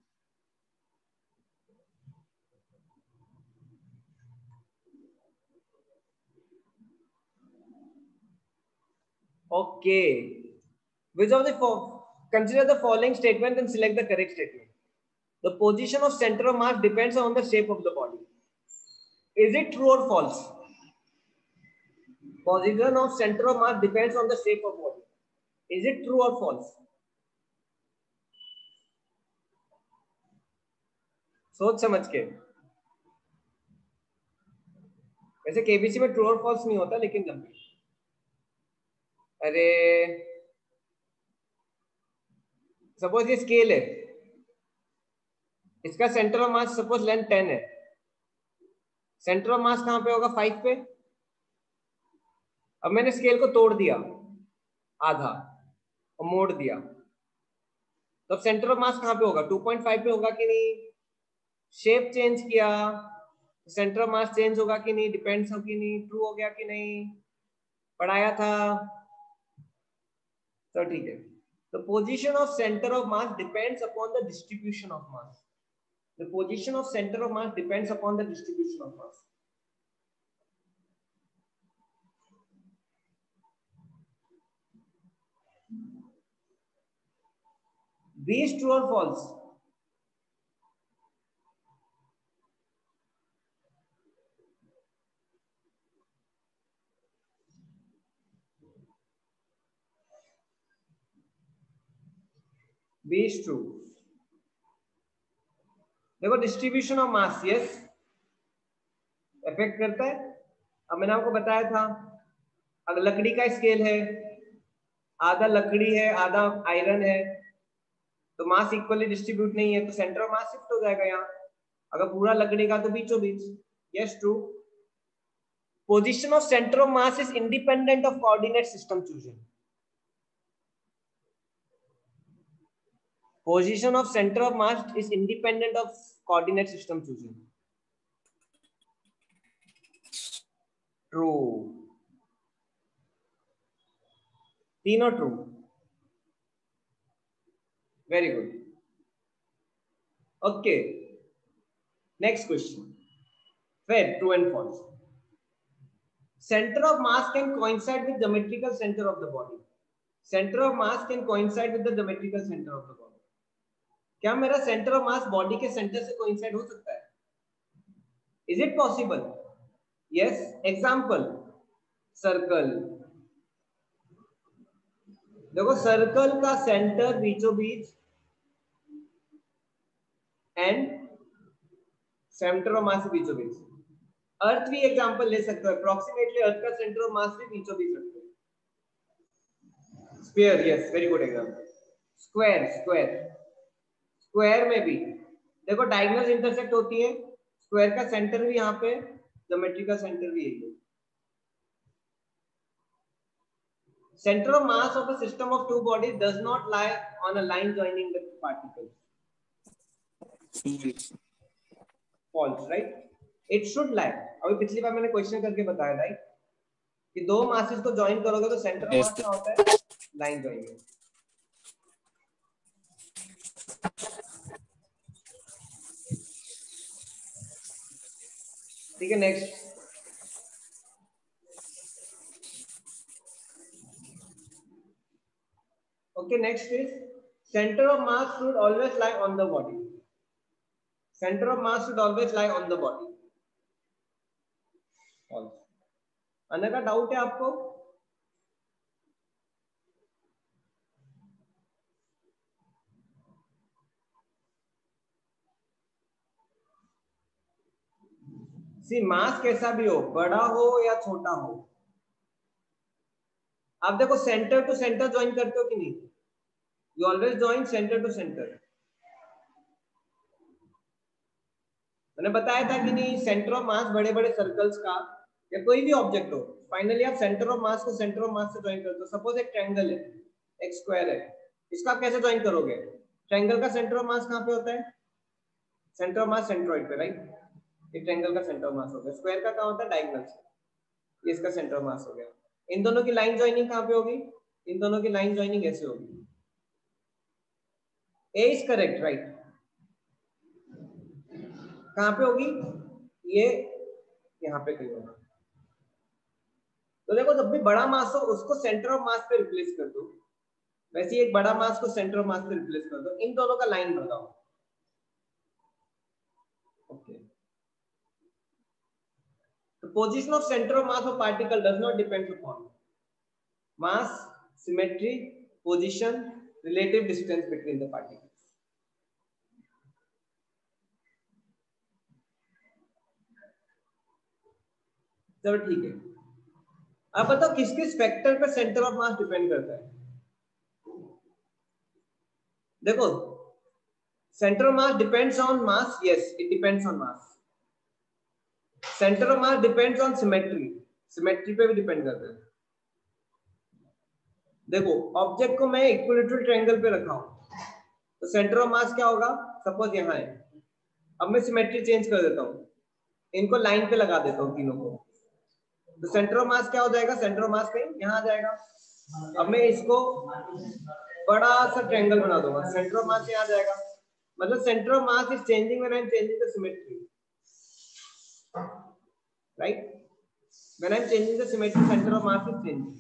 Okay, which of the consider the following statement and select the correct statement. The position of center of mass depends on the shape of the body. Is it true or false? Position of center of mass depends on the shape of body. Is it true or false? सोच समझ के। वैसे केबीसी में ट्रू और फॉल्स नहीं होता, लेकिन जब भी अरे सपोज ये स्केल है, इसका centre of mass suppose length ten है, सेंटर ऑफ मास कहां पे होगा? फाइव पे। अब मैंने स्केल को तोड़ दिया आधा और मोड़ दिया, तो सेंटर ऑफ मास कहां पे होगा? टू पॉइंट फाइव पे होगा कि नहीं? शेप चेंज किया, सेंटर ऑफ मास चेंज होगा कि नहीं? डिपेंड्स हो कि नहीं? ट्रू हो गया कि नहीं? पढ़ाया था तो ठीक है। The position of center of mass depends upon the distribution of mass. The position of center of mass depends upon the distribution of mass. B is true or false? B is true. देखो distribution of mass yes effect करता है। अब मैंने आपको बताया था अगर लकड़ी का स्केल है, आधा लकड़ी है आधा आयरन है, तो मास इक्वली डिस्ट्रीब्यूट नहीं है, तो सेंटर ऑफ मास शिफ्ट हो जाएगा यहाँ। अगर पूरा लकड़ी का तो बीचों बीच। Yes true. Position of centre of mass is independent of coordinate system chosen. Position of center of mass is independent of coordinate system choosing. True. तीनों true. Very good. Okay. Next question. Fair, true and false. Center of mass can coincide with geometrical center of the body. Center of mass can coincide with the geometrical center of the body. क्या मेरा सेंटर ऑफ मास बॉडी के सेंटर से कोइंसाइड हो सकता है? Is it possible? Yes. Example circle. देखो सर्कल का सेंटर बीचों बीच एंड सेंटर ऑफ मास बीचों बीच। अर्थ भी एग्जांपल ले सकते हो, अप्रोक्सीमेटली अर्थ का सेंटर ऑफ मास भी बीचों बीच रखते हैं। Sphere, yes very good example. Square, square square में भी देखो डायगोनल इंटरसेक्ट होती है, स्क्वायर का सेंटर भी यहाँ पे, ज्योमेट्री का सेंटर भी यही है. Center of mass of a system of two bodies does not lie on a line joining the particles. False, right? It should lie. अभी पिछली बार मैंने क्वेश्चन करके बताया था कि दो मासेस को ज्वाइन करोगे तो सेंटर ऑफ मास क्या होता है? Line joining. ठीक है, next. Okay, next is center of mass should always lie on the body. Center of mass should always lie on the body. False. अन्य का डाउट है आपको? सी मास कैसा भी हो, बड़ा हो या छोटा हो, आप देखो सेंटर टू सेंटर ज्वाइन करते हो कि नहीं? You always join centre to centre. मैंने बताया था कि नहीं, सेंटर ऑफ मास बड़े बड़े सर्कल्स का या कोई भी ऑब्जेक्ट हो, फाइनली आप सेंटर ऑफ मास को सेंटर ऑफ मास से ज्वाइन करते हो. सपोज एक ट्रायंगल है, एक स्क्वायर है, इसका आप कैसे ज्वाइन करोगे? ट्रायंगल का सेंटर ऑफ मास कहाँ पे होता है? सेंटर ऑफ मास सेंट्रॉइड पे, राइट? ये ट्रायंगल का सेंटर ऑफ मास हो गया. स्क्वायर का कहाँ होता है? डायगोनल से. ये इसका सेंटर ऑफ मास हो गया. इन दोनों की लाइन ज्वाइनिंग कहाँ पे होगी? इन दोनों की लाइन ज्वाइनिंग ऐसे होगी. A is correct, right? कहाँ पे होगी? ये यहाँ पे कहीं होगा. तो देखो जब भी बड़ा मास हो उसको सेंटर ऑफ मास पे रिप्लेस कर दो, वैसे ही एक बड़ा मास को सेंटर ऑफ मास पे रिप्लेस कर दो. इन दोनों का लाइन बताओ. Okay. The position of center of mass of particle does not depend upon mass, symmetry, position, relative distance between the particles. चलो ठीक है. अब बताओ किस किस फैक्टर पे सेंटर ऑफ मास डिपेंड करता है? देखो centre of mass depends on mass. Yes, it depends on mass. Centre of mass depends on symmetry. Symmetry पे भी डिपेंड करता है. देखो ऑब्जेक्ट को मैं इक्विलेटरल ट्रायंगल पे रखा हूं तो सेंटर ऑफ मास क्या होगा? सपोज यहाँ है. अब मैं सिमेट्री चेंज कर देता हूँ, इनको लाइन पे लगा देता हूँ तीनों को, तो सेंटर ऑफ मास क्या हो जाएगा? सेंटर ऑफ मास कहीं यहाँ आ जाएगा. अब मैं इसको बड़ा सा ट्रायंगल बना दूंगा, सेंटर ऑफ मास यहाँ आ जाएगा. मतलब centre of mass is changing when I am changing the symmetry, right? When I am changing the symmetry centre of mass is changing.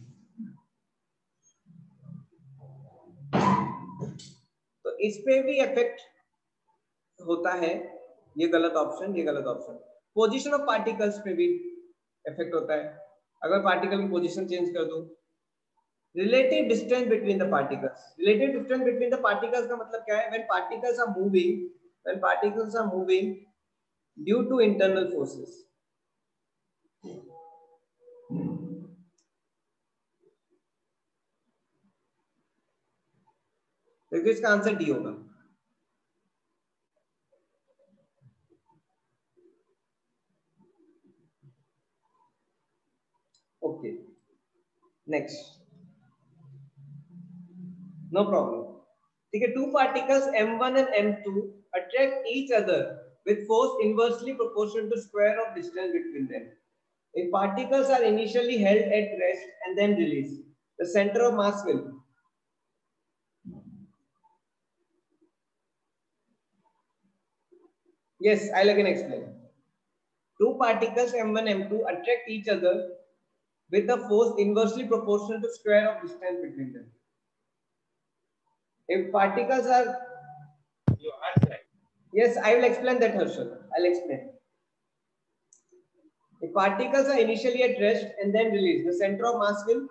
तो इस पे भी इफेक्ट होता है. ये गलत ऑप्शन, ये गलत ऑप्शन. पोजीशन ऑफ पार्टिकल्स पे भी इफेक्ट होता है. अगर पार्टिकल की पोजीशन चेंज कर दूं. Relative distance between the particles. Relative distance between the particles का मतलब क्या है? When particles are moving, when particles are moving due to internal forces. तो इसका आंसर डी होगा. Okay, next. No problem. ठीक है. Two particles m one and m two attract each other with force inversely proportional to square of distance between them. If particles are initially held at rest and then released, the center of mass will. Yes, I'll again explain. Two particles M one M two attract each other with a force inversely proportional to square of distance between them. If particles are, you are correct. Yes, I will explain that, Harshal. I'll explain. If particles are initially at rest and then released, the center of mass will.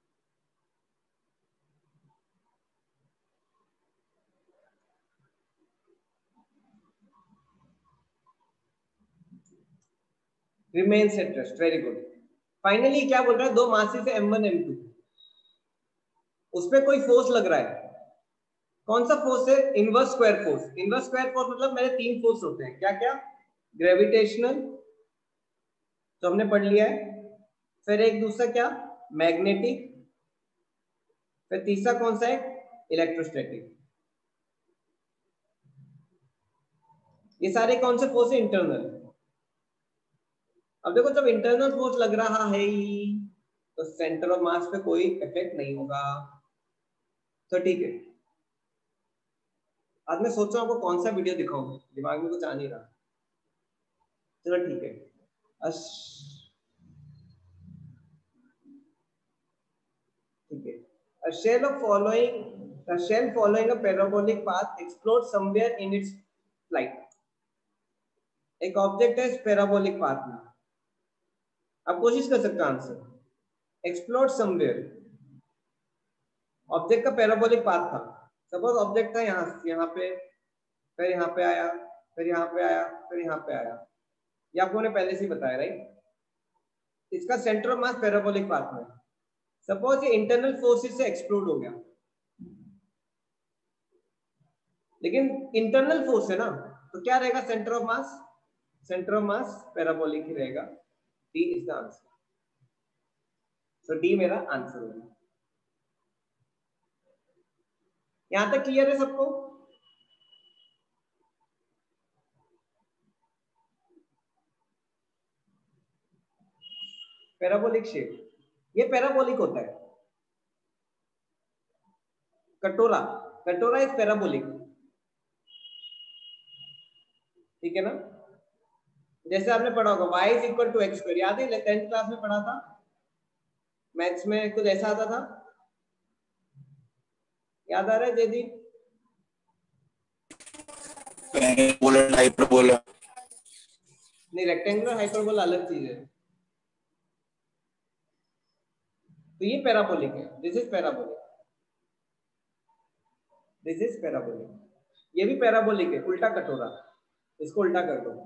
Remains at rest. Very good. Finally, क्या बोल रहा है? दो मासेस है M one M two, उस पे कोई फोर्स लग रहा है. कौन सा फोर्स है? Inverse square force. Inverse square force मतलब मेरे तीन फोर्स होते हैं, क्या क्या? ग्रेविटेशनल, तो हमने पढ़ लिया है। फिर एक दूसरा क्या? मैग्नेटिक। फिर तीसरा कौन सा है? इलेक्ट्रोस्टैटिक। ये सारे कौन से फोर्स है? इंटरनल। अब देखो जब इंटरनल फोर्स लग रहा है तो सेंटर ऑफ मास पे कोई इफेक्ट नहीं होगा, तो ठीक है। आज मैं सोच रहा हूँ आपको कौन सा वीडियो दिखाऊं, दिमाग में कुछ आ नहीं रहा। चलो ठीक है। अश ठीक है। A shell of following a shell following a parabolic path explodes somewhere in its flight. एक ऑब्जेक्ट है इस पैराबोलिक पाथ में, आप कोशिश कर सकते हो आंसर। एक्सप्लोड समवेयर, ऑब्जेक्ट का पैराबोलिक पाथ था। सपोज ऑब्जेक्ट था यहाँ यहाँ पे, फिर यहाँ पे आया, फिर यहाँ पे आया, फिर यहाँ पे आया। ये आपको मैंने पहले से ही बताया, राइट। इसका centre of mass parabolic path में। सपोज ये इंटरनल फोर्सेस से एक्सप्लोड हो गया, लेकिन इंटरनल फोर्स है ना, तो क्या रहेगा centre of mass? Centre of mass parabolic ही रहेगा। D is the answer. So D मेरा आंसर होगा। यहां तक क्लियर है सबको? पैराबोलिक शेप, ये पैराबोलिक होता है। कटोरा, कटोरा इज पैराबोलिक, ठीक है ना। जैसे आपने पढ़ा होगा y is equal to x square, याद है टेंथ क्लास में पढ़ा था, मैथ्स में कुछ ऐसा आता था, याद आ रहा है जयदीप? Parabola hyperbola. नहीं, रेक्टेंगुलर हाइपरबोला अलग चीज है। तो ये पैराबोलिक है, this is parabolic, this is parabolic. ये भी पैराबोलिक है, उल्टा कटोरा, इसको उल्टा कर दो।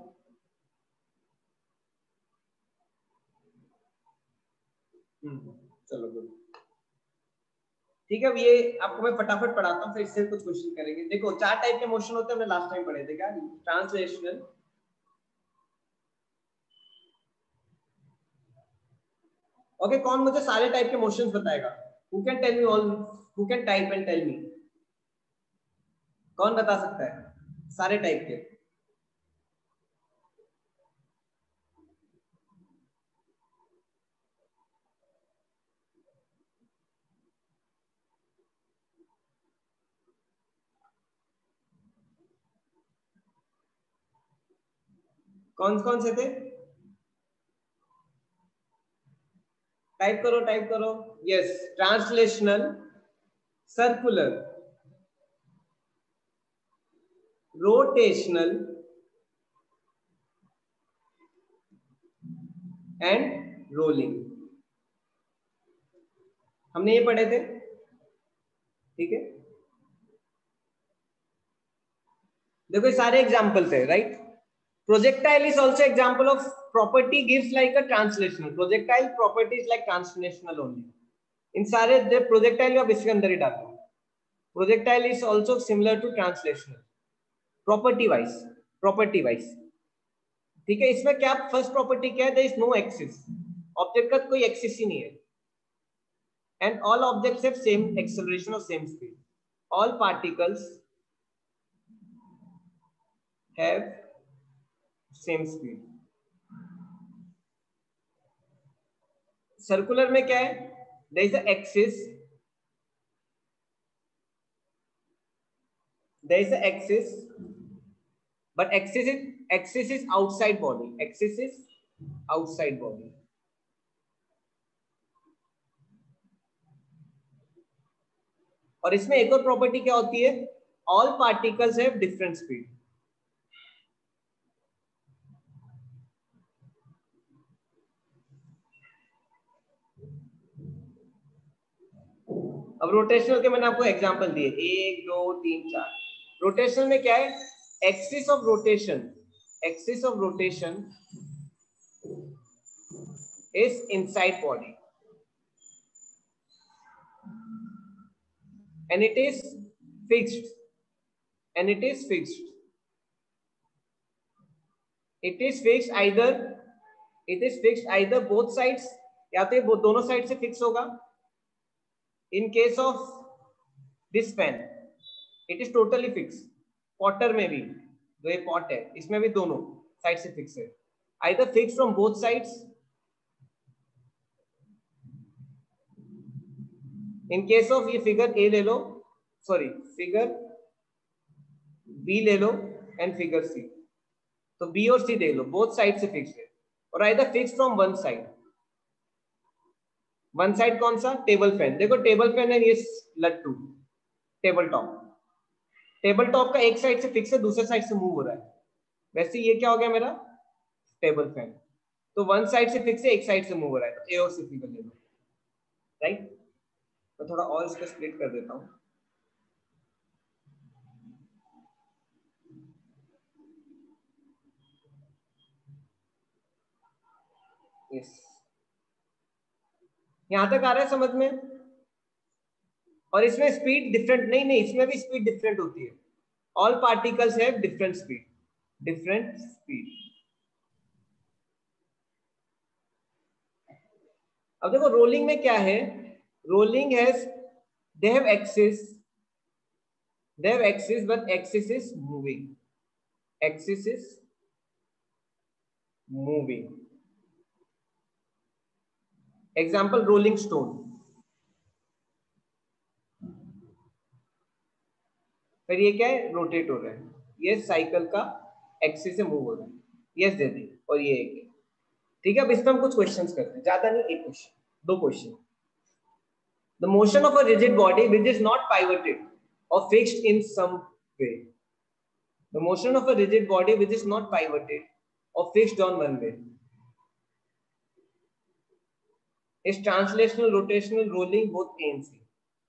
चलो गुड, ठीक है। अब ये आपको मैं फटाफट पढ़ाता हूँ, फिर इससे कुछ क्वेश्चन करेंगे। देखो चार टाइप के मोशन होते हैं, हमने लास्ट टाइम पढ़े थे, क्या? Translational, okay. कौन मुझे सारे टाइप के मोशंस बताएगा? Who can tell me all, who can type and tell me? कौन बता सकता है सारे टाइप के? कौन कौन से थे? टाइप करो, टाइप करो। Yes, translational, circular, rotational and rolling, हमने ये पढ़े थे, ठीक है। देखो ये सारे एग्जांपल्स है, राइट। Projectile is also example of property gives like a translational, projectile property is like translational only। इन सारे प्रोजेक्टाइल आप इसके अंदर ही डालो। Projectile is also similar to translational property wise, property wise, ठीक है। इसमें क्या फर्स्ट प्रॉपर्टी क्या है? There is no axis, object का कोई एक्सिस ही नहीं है। And all objects have same acceleration और same speed, all particles have same speed. Circular में क्या है? There is a axis, there is a axis, but axis is axis is outside body, axis is outside body। और इसमें एक और प्रॉपर्टी क्या होती है? All particles have different speed. अब रोटेशनल के मैंने आपको एग्जांपल दिए, एक दो तीन चार। रोटेशनल में क्या है? Axis of rotation, axis of rotation is inside body and it is fixed and it is fixed. It is fixed either it is fixed either both sides, या तो ये दोनों साइड से फिक्स होगा. In case of this fan, it is totally fixed. Potter में भी जो ये पॉट है इसमें भी दोनों साइड से फिक्स है. Either fixed from both sides. In case of ये फिगर ए ले लो, सॉरी फिगर बी ले लो एंड फिगर सी, तो बी और सी देख लो बोथ साइड से फिक्स है. और either fix from one side. One side कौन सा? Table fan. देखो टेबल फैन है ये लट्टू, टेबल टॉप. टेबल टॉप का एक साइड से फिक्स है, दूसरे साइड से मूव हो रहा है. वैसे ये क्या हो गया मेरा? Table fan. तो वन साइड से फिक्स है, एक साइड से मूव हो रहा है, तो ए और सी फिगर ले लो. राइट. तो थोड़ा और इसको स्प्लिट कर देता हूं. यस, यहां तक आ रहा है समझ में? और इसमें स्पीड डिफरेंट नहीं नहीं इसमें भी स्पीड डिफरेंट होती है. All particles have different speed. Different speed. अब देखो रोलिंग में क्या है? Rolling has they have axis they have axis but axis is moving. Axis is moving. Example, rolling stone. फिर ये क्या है? रोटेट हो रहा है. ये साइकिल का एक्सिस से मूव हो रहा है. यस दे दी. और ये एक है. ठीक है. अब इस पर हम कुछ क्वेश्चंस करते हैं, ज्यादा नहीं, एक क्वेश्चन, दो question. The motion of a rigid body which is not pivoted or fixed in some way. The motion of a rigid body which is not pivoted or fixed on one way is translational, rotational, rolling, both A and C.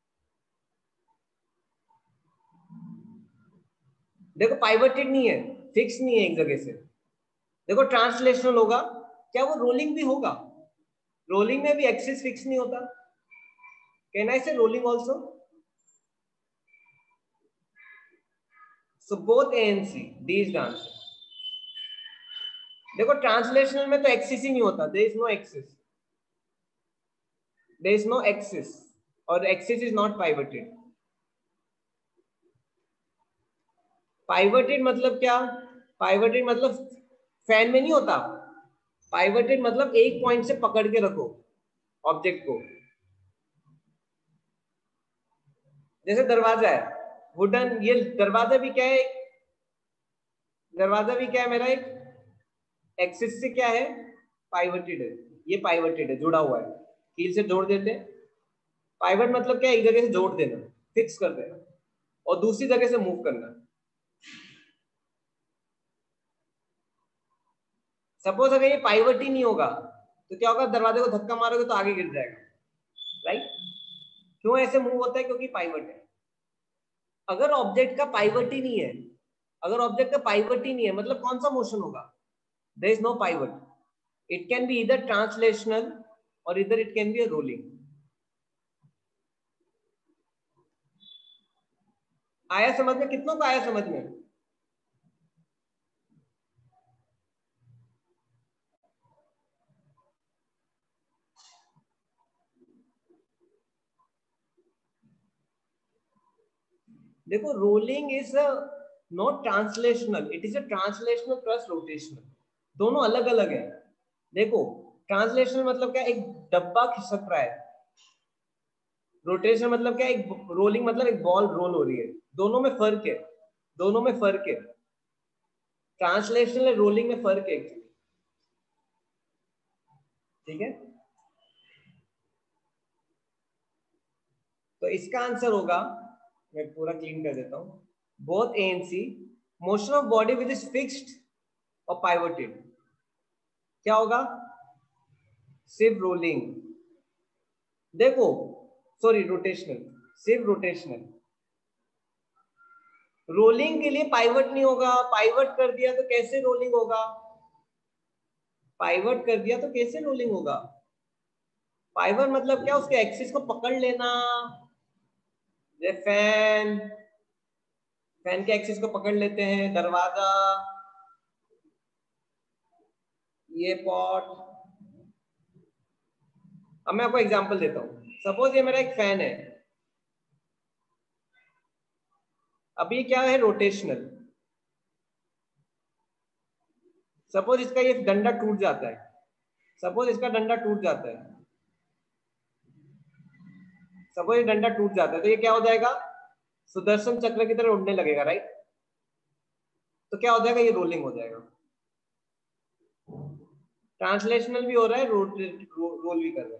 देखो pivoted नहीं है, fixed नहीं है एक जगह से. देखो ट्रांसलेशनल होगा, क्या वो रोलिंग भी होगा? रोलिंग में भी एक्सिस फिक्स नहीं होता. Can I say rolling also? So both A and C. D is the answer. देखो ट्रांसलेशनल में तो एक्सिस ही नहीं होता. There is no axis. There is no axis or axis is not pivoted. Pivoted मतलब क्या? Pivoted मतलब फैन में नहीं होता. Pivoted मतलब एक पॉइंट से पकड़ के रखो ऑब्जेक्ट को. जैसे दरवाजा है वुडन, ये दरवाजा भी क्या है? दरवाजा भी क्या है मेरा? एक एक्सिस से क्या है? पाइवटेड है. ये पाइवटेड है, जुड़ा हुआ है, कील से जोड़ देते हैं. पाइवट मतलब क्या है? एक जगह से जोड़ देना, फिक्स कर देना और दूसरी जगह से मूव करना. सपोज अगर ये पाइवट ही नहीं होगा तो क्या होगा? दरवाजे को धक्का मारोगे तो आगे गिर जाएगा. राइट. क्यों ऐसे मूव होता है? क्योंकि पाइवट है. अगर ऑब्जेक्ट का पाइवट ही नहीं है, अगर ऑब्जेक्ट का पाइवट ही नहीं है मतलब कौन सा मोशन होगा? There is no pivot. It can be either translational और इधर it can be a rolling. आया समझ में? कितनों को आया समझ में? देखो rolling is not translational, it is a translational plus rotational. दोनों अलग अलग है. देखो ट्रांसलेशनल मतलब क्या? एक डब्बा खिसक रहा है. रोटेशन मतलब क्या? एक रोलिंग मतलब एक बॉल रोल हो रही है. दोनों में फर्क है. दोनों में फर्क है. ट्रांसलेशनल और रोलिंग में फर्क है एक्चुअली. ठीक है. तो इसका आंसर होगा, मैं पूरा क्लीन कर देता हूं, both A and C. Motion of body which is fixed और पाइवटेड क्या होगा? सिर्फ रोलिंग. देखो सॉरी रोटेशनल, सिर्फ रोटेशनल. रोलिंग के लिए पाइवट नहीं होगा. पाइवट कर दिया तो कैसे रोलिंग होगा? पाइवट कर दिया तो कैसे रोलिंग होगा? पाइवट मतलब क्या? उसके एक्सिस को पकड़ लेना. फैन फैन के एक्सिस को पकड़ लेते हैं, दरवाजा, ये पॉट। अब मैं आपको एग्जांपल देता हूं। सपोज ये मेरा एक फैन है, अब ये क्या है, रोटेशनल। सपोज इसका ये डंडा टूट जाता है, सपोज इसका डंडा टूट जाता है, सपोज ये डंडा टूट जाता है, तो ये क्या हो जाएगा, सुदर्शन चक्र की तरह उड़ने लगेगा, राइट। तो क्या हो जाएगा, ये रोलिंग हो जाएगा। ट्रांसलेशनल भी हो रहा है, रोल रो, रोल भी कर रहा है।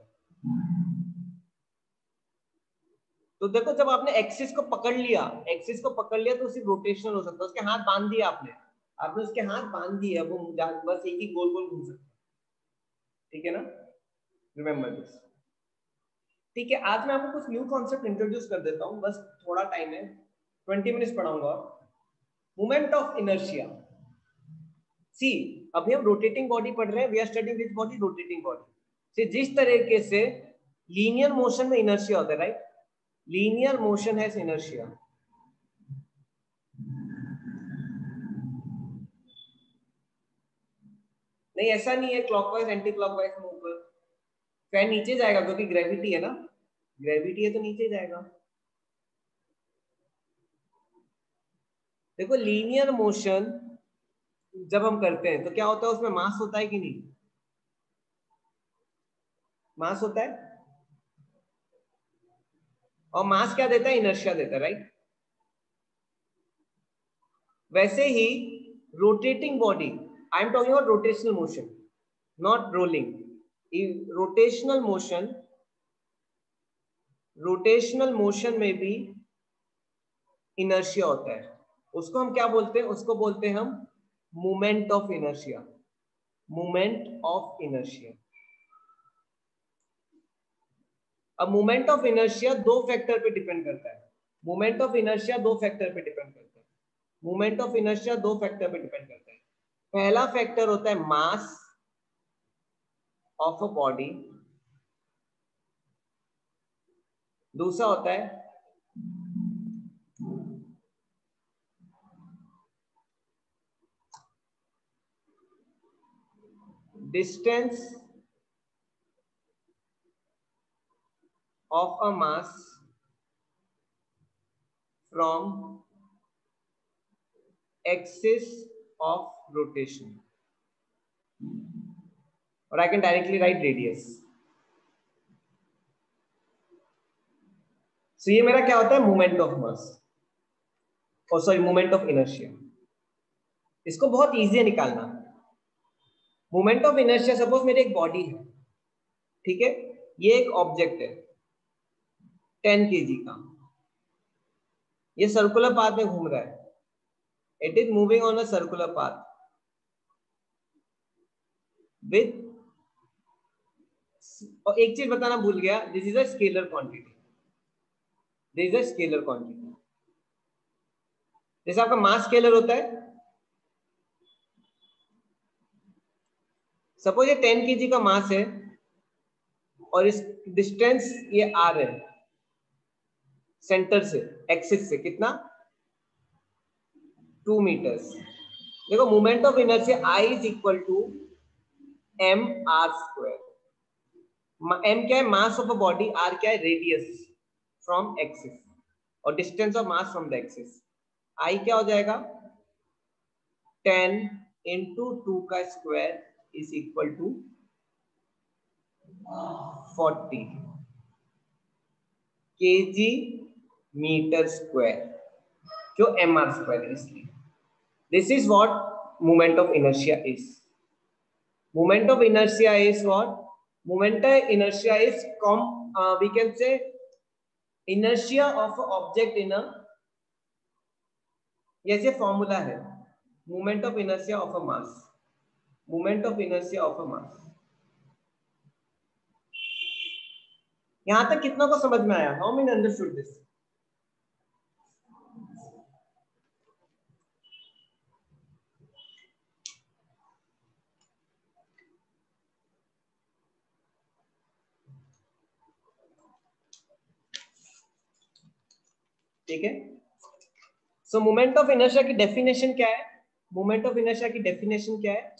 तो देखो, जब आपने एक्सिस को पकड़ लिया, एक्सिस को पकड़ लिया तो सिर्फ रोटेशनल हो सकता है। उसके हाथ बांध दिए आपने, आपने उसके हाथ बांध दिए, वो बस एक ही गोल गोल घूम सकता है, ठीक है ना, रिमेंबर दिस। ठीक है, आज मैं आपको कुछ न्यू कॉन्सेप्ट इंट्रोड्यूस कर देता हूं, बस थोड़ा टाइम है, ट्वेंटी मिनट्स पढ़ाऊंगा। Moment of inertia. सी, अभी हम रोटेटिंग बॉडी पढ़ रहे हैं, we are studying which body, rotating body. से जिस तरीके से लीनियर मोशन में इनर्शिया होता है, right, linear motion has inertia. नहीं, ऐसा नहीं है क्लॉकवाइज एंटी क्लॉकवाइज में ऊपर, फैन नीचे जाएगा क्योंकि ग्रेविटी है ना, ग्रेविटी है तो नीचे जाएगा। देखो, लीनियर मोशन जब हम करते हैं तो क्या होता है, उसमें मास होता है कि नहीं, मास होता है, और मास क्या देता है, इनर्शिया देता है, राइट। वैसे ही rotating body, I am talking about rotational motion, not rolling. Rotational motion, rotational motion में भी इनर्शिया होता है, उसको हम क्या बोलते हैं, उसको बोलते हैं हम moment of inertia, moment of inertia. अब मोमेंट ऑफ इनर्शिया दो फैक्टर पे डिपेंड करता है, मोमेंट ऑफ इनर्शिया दो फैक्टर पे डिपेंड करता है, मोमेंट ऑफ इनर्शिया दो फैक्टर पे डिपेंड करता है। पहला फैक्टर होता है मास ऑफ अ बॉडी, दूसरा होता है distance of a mass from axis of rotation, or I can directly write radius. So ये मेरा क्या होता है, मोमेंट ऑफ मास, और सॉरी मोमेंट ऑफ इनर्शिया। इसको बहुत इजी है निकालना। मोमेंट ऑफ इनर्शिया, सपोज मेरी एक बॉडी है, ठीक है, ये एक ऑब्जेक्ट है टेन केजी का, ये सर्कुलर पाथ में घूम रहा है, it is moving on a circular path with, और एक चीज बताना भूल गया, this is a scalar quantity, this is a scalar quantity. जैसे आपका मास स्केलर होता है, सपोज ये टेन केजी का मास है, और इस डिस्टेंस ये आर है सेंटर से, एक्सिस से, कितना, टू मीटर्स। देखो, moment of inertia I is equal to m are square. M क्या है, mass of a body, r क्या है, रेडियस फ्रॉम एक्सिस, और distance of mass from the axis. I क्या हो जाएगा, टेन इंटू टू का square is equal to forty kg metre square, जो एम आर स्क्वायर है इसलिए। This is what moment of inertia is. Moment of inertia is what? Moment of inertia is com uh, we can say inertia of an object in a, ये formula है, moment of inertia of a mass, moment of inertia of a mass। यहां तक कितना को समझ में आया? How many understood this? ठीक है, सो मोमेंट ऑफ इनर्शिया की डेफिनेशन क्या है? मोमेंट ऑफ इनर्शिया की डेफिनेशन क्या है?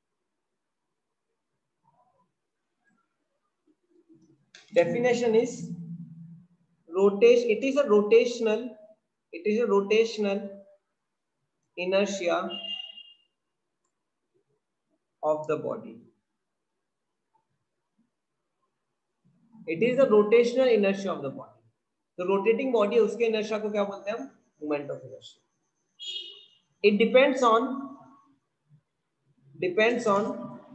Definition is rotation. It is a rotational. It is a rotational inertia of the body. It is a rotational inertia of the body. तो rotating body है, उसके inertia को क्या बोलते हैं हम? Moment of inertia. It depends on depends on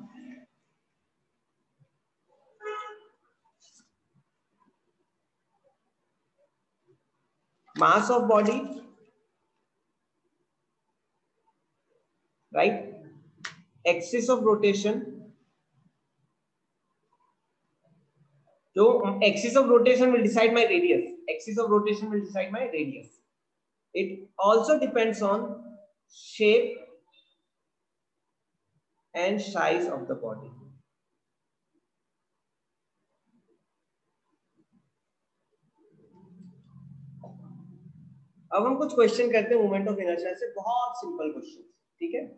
mass of body, right? Axis of rotation. So axis of rotation will decide my radius. Axis of rotation will decide my radius. It also depends on shape and size of the body. अब हम कुछ क्वेश्चन करते हैं मोमेंट ऑफ इनर्शिया से, बहुत सिंपल क्वेश्चन, ठीक है?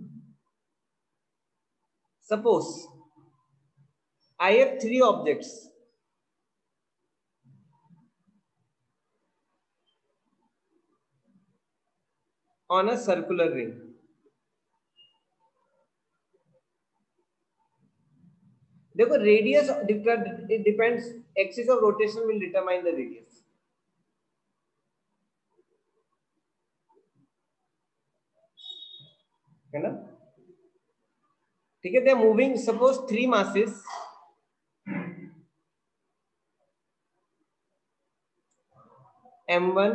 Suppose I have three objects on a circular ring. देखो radius depends, axis of rotation will determine the radius. है ना? ठीक है, they are moving. Suppose three masses m one,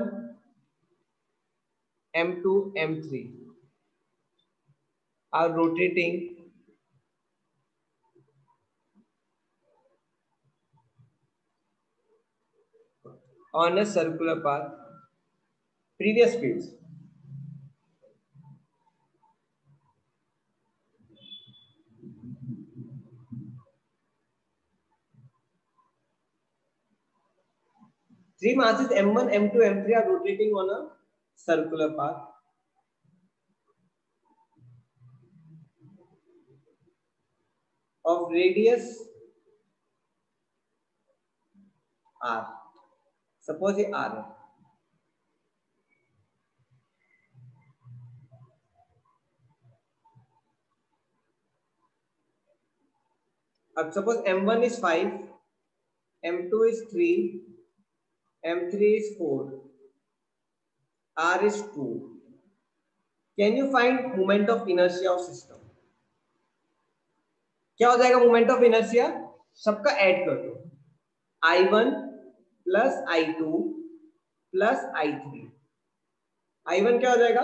M two, M three are rotating on a circular path. Previous speeds. Three masses M one, M two, M three are rotating on a circular path. Of radius R. Suppose ये R है. अब suppose M one is five, M two is three, M three is four, R is two. Can you find moment of inertia of system? क्या हो जाएगा moment of inertia? सबका ऐड कर दो. I one plus I two plus I three. I one क्या हो जाएगा?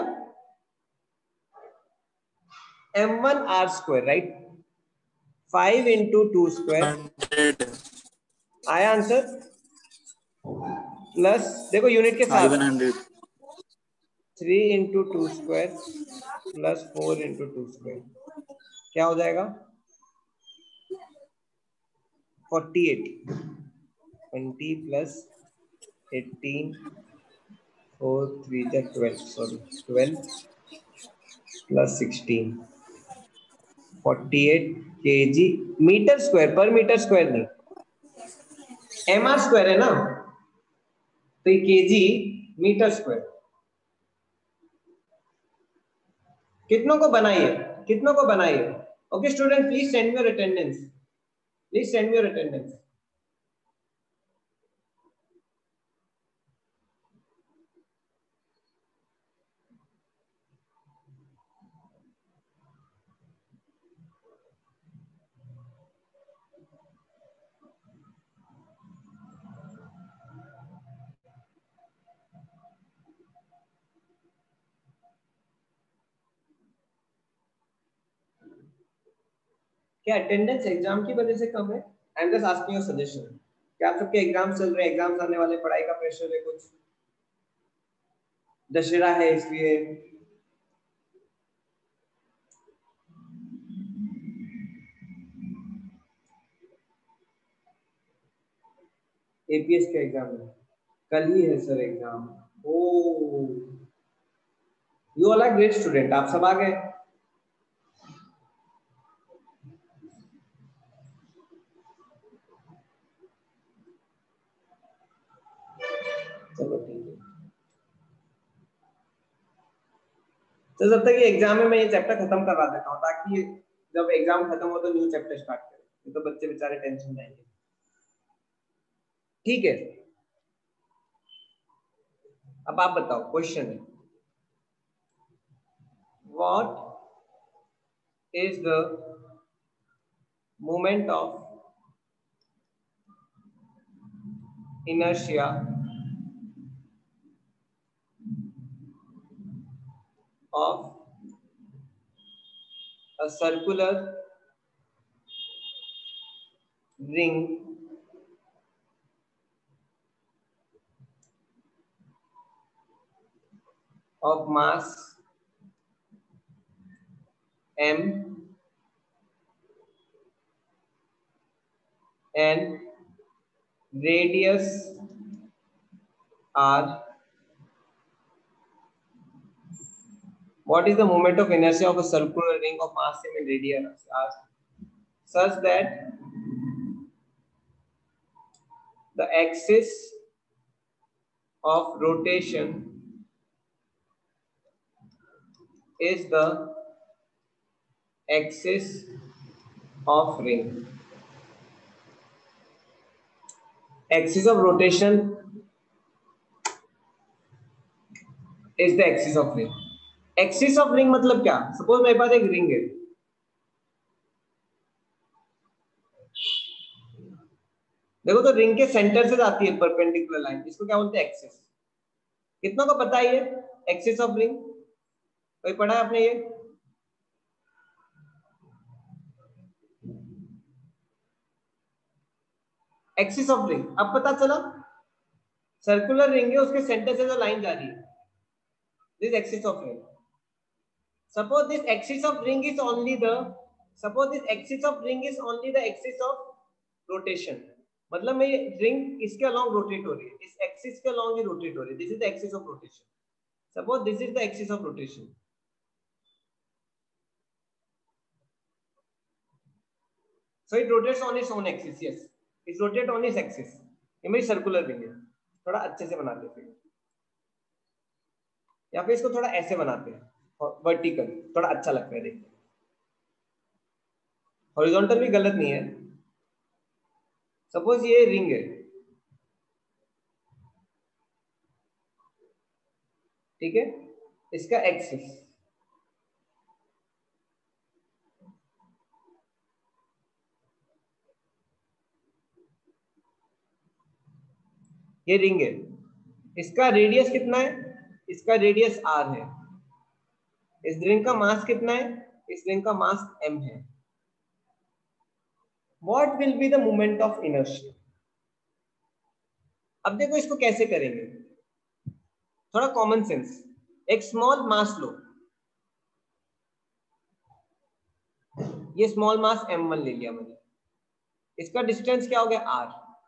M one R square, right? five into two square. Hundred. आया आंसर? प्लस देखो यूनिट के साथ one hundred. Three into two square plus four into two square क्या हो जाएगा? Forty eight. Twenty plus eighteen, four three जा twelve, sorry twelve plus sixteen, forty eight kg metre square. पर मीटर स्क्वायर नहीं, एम आर स्क्वायर है ना, तो ये केजी मीटर स्क्वायर. कितनों को बनाइए, कितनों को बनाइए. Okay student, please send your attendance. Please send your attendance. क्या अटेंडेंस एग्जाम की वजह से कम है? I am just asking your suggestion. क्या आप सबके एग्जाम चल रहे हैं, एग्जाम्स आने वाले, पढ़ाई का प्रेशर है, कुछ दशहरा है इसलिए? एपीएस का एग्जाम है, कल ही है sir exam. Oh you all are great student, आप सब आ गए। चलो ठीक है, तो जब तक ये एग्जाम में मैं ये चैप्टर खत्म करवा देता हूँ ताकि जब एग्जाम खत्म हो तो न्यू चैप्टर स्टार्ट करें, नहीं तो बच्चे बेचारे टेंशन जाएंगे। ठीक है, अब आप बताओ, क्वेश्चन है what is the moment of inertia of a circular ring of mass m and radius r. What is the moment of inertia of a circular ring of mass m and radius r such that the axis of rotation is the axis of ring? Axis of rotation is the axis of ring. Axis of ring मतलब क्या? Suppose मेरे पास एक रिंग है, देखो तो रिंग के सेंटर से जाती है परपेंडिकुलर लाइन, इसको क्या बोलते हैं? एक्सिस। कितनों को पता है ये एक्सिस ऑफ रिंग? कोई पढ़ा है आपने ये? एक्सिस ऑफ रिंग अब पता चला, सर्कुलर रिंग है, उसके सेंटर से जो लाइन जा रही है, this axis of ring. Suppose this axis of ring is only the suppose this axis of ring is only the axis of rotation, मतलब मैं रिंग इसके अलोंग रोटेट हो रही है, इस एक्सिस के अलोंग ही रोटेट हो रही है, this is the axis of rotation. Suppose this is the axis of rotation, so it rotates on its own axis. Yes, it rotates on its axis. ये मेरी सर्कुलर रिंग है, थोड़ा अच्छे से बनाते हैं या फिर इसको थोड़ा ऐसे बनाते हैं, वर्टिकल, थोड़ा अच्छा लगता है देखने। हॉरिजॉन्टल भी गलत नहीं है। सपोज ये रिंग है, ठीक है, इसका एक्सिस ये रिंग है, इसका रेडियस कितना है? इसका रेडियस आर है। इस रिंग का मास कितना है? इस रिंग का मास एम है। What will be the moment of inertia? अब देखो इसको कैसे करेंगे, थोड़ा कॉमन सेंस। एक स्मॉल मास लो, ये स्मॉल मास एम वन ले लिया मैंने, इसका डिस्टेंस क्या हो गया? आर।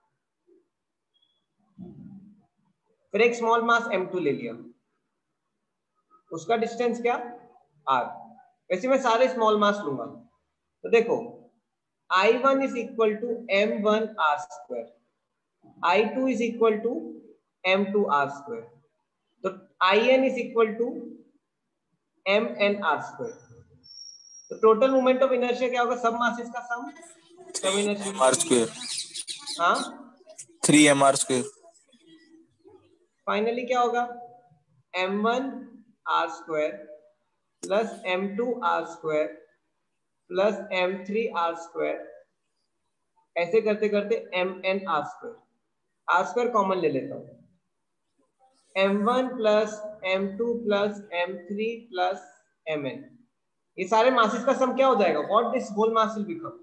फिर एक स्मॉल मास एम टू ले लिया, उसका डिस्टेंस क्या? आर। वैसे मैं सारे स्मॉल मास लूंगा तो देखो I one is equal to M one R square, I two is equal to M two R square, तो I N is equal to M N R square. तो टोटल मोमेंट ऑफ इनर्शिया क्या होगा? सब मासेस का सम, सब इनर्शिया आर स्क्वायर, हाँ three M are square. Finally क्या होगा? M one R square plus M two R square plus M three R square, ऐसे करते करते M N R square. R square common ले लेता हूं, M one plus M two plus M three plus M N, ये सारे मासेस का सम क्या हो जाएगा? What this whole mass will become?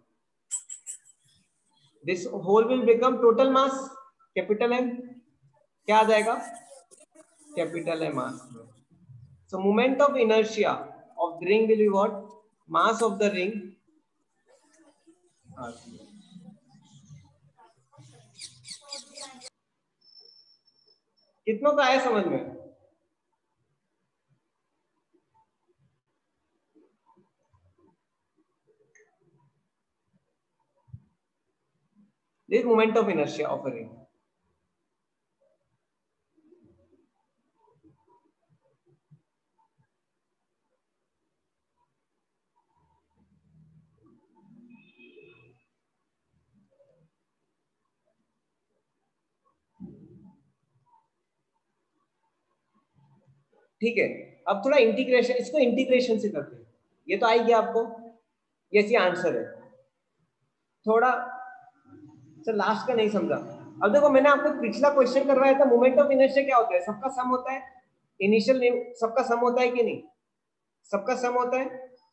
This whole will become total mass, capital M. क्या आ जाएगा? Capital M mass. So moment of inertia of the ring will be what? Mass of the ring R. कितनों का आया समझ में? This moment of inertia of a ring. ठीक है, अब थोड़ा इंटीग्रेशन, इसको इंटीग्रेशन से करते हैं। ये तो आई गया आपको, ये सी आंसर है। थोड़ा सर लास्ट का नहीं समझा। अब देखो मैंने आपको पिछला क्वेश्चन करवाया था, मोमेंट ऑफ इनर्शिया क्या होता है, सबका सम होता है, इनिशियल सबका सम होता है कि नहीं, सबका सम होता है।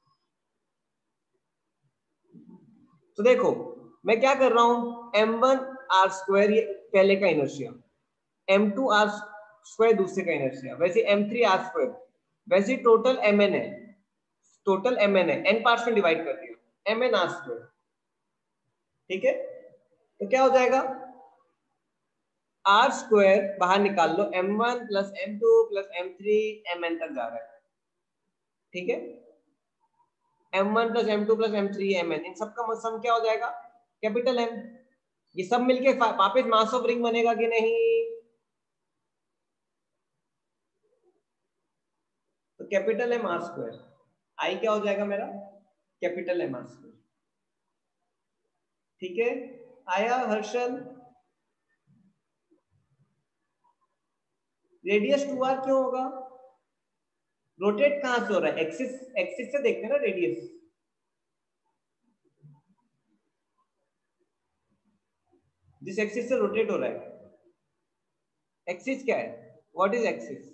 तो देखो मैं क्या कर रहा हूं, एम वन आर स्क्वायर ये पहले का inertia, M two R square दूसरे का इनर्शिया, वैसे एम थ्री आर स्क्वायर, वैसे टोटल एम एन है, टोटल एम एन है, एन पार्ट्स में डिवाइड कर दिया, एम एन आर स्क्वायर। ठीक है, तो क्या हो जाएगा, आर स्क्वायर बाहर निकाल लो, M one plus M two plus M three M N तक जा रहा है। ठीक है, M one plus M two plus M three M N, इन सबका सम क्या हो जाएगा, कैपिटल एम। ये सब मिलके वापस मास ऑफ रिंग बनेगा कि नहीं, तो capital M are square, I क्या हो जाएगा मेरा, कैपिटल एम आर स्क्वायर। ठीक है, आया हर्षल। रेडियस टू आर क्यों होगा, रोटेट कहां से हो रहा है, एक्सिस, एक्सिस से देखते हैं ना रेडियस, जिस एक्सिस से रोटेट हो रहा है। एक्सिस क्या है, व्हाट इज एक्सिस,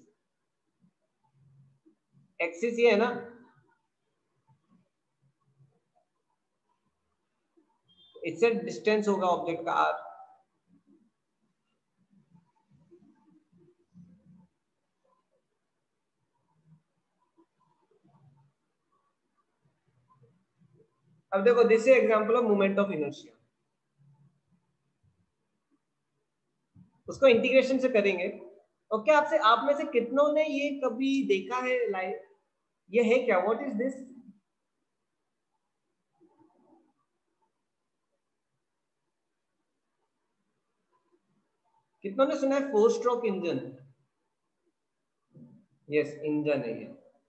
एक्सिस ये है ना, इससे डिस्टेंस होगा ऑब्जेक्ट का आर। अब देखो this is example of moment of inertia, उसको इंटीग्रेशन से करेंगे। और क्या आपसे, आप में से कितनों ने ये कभी देखा है लाइव, ये है क्या, व्हाट इज दिस, कितनों ने सुना है four stroke engine, yes engine है ये।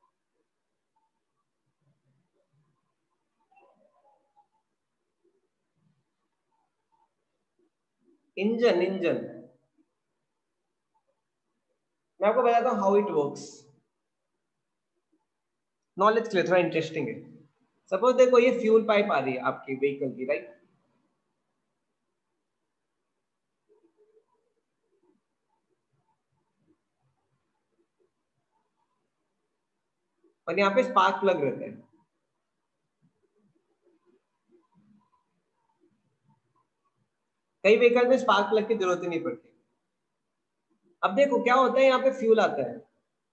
इंजन, इंजन मैं आपको बताता हूं हाउ इट वर्क्स, नॉलेज के लिए थोड़ा इंटरेस्टिंग है। सपोज देखो ये फ्यूल पाइप आ रही है आपकी व्हीकल की, राइट, और यहाँ पे स्पार्क प्लग रहता है। कई व्हीकल में स्पार्क प्लग की जरूरत ही नहीं पड़ती। अब देखो क्या होता है, यहाँ पे फ्यूल आता है,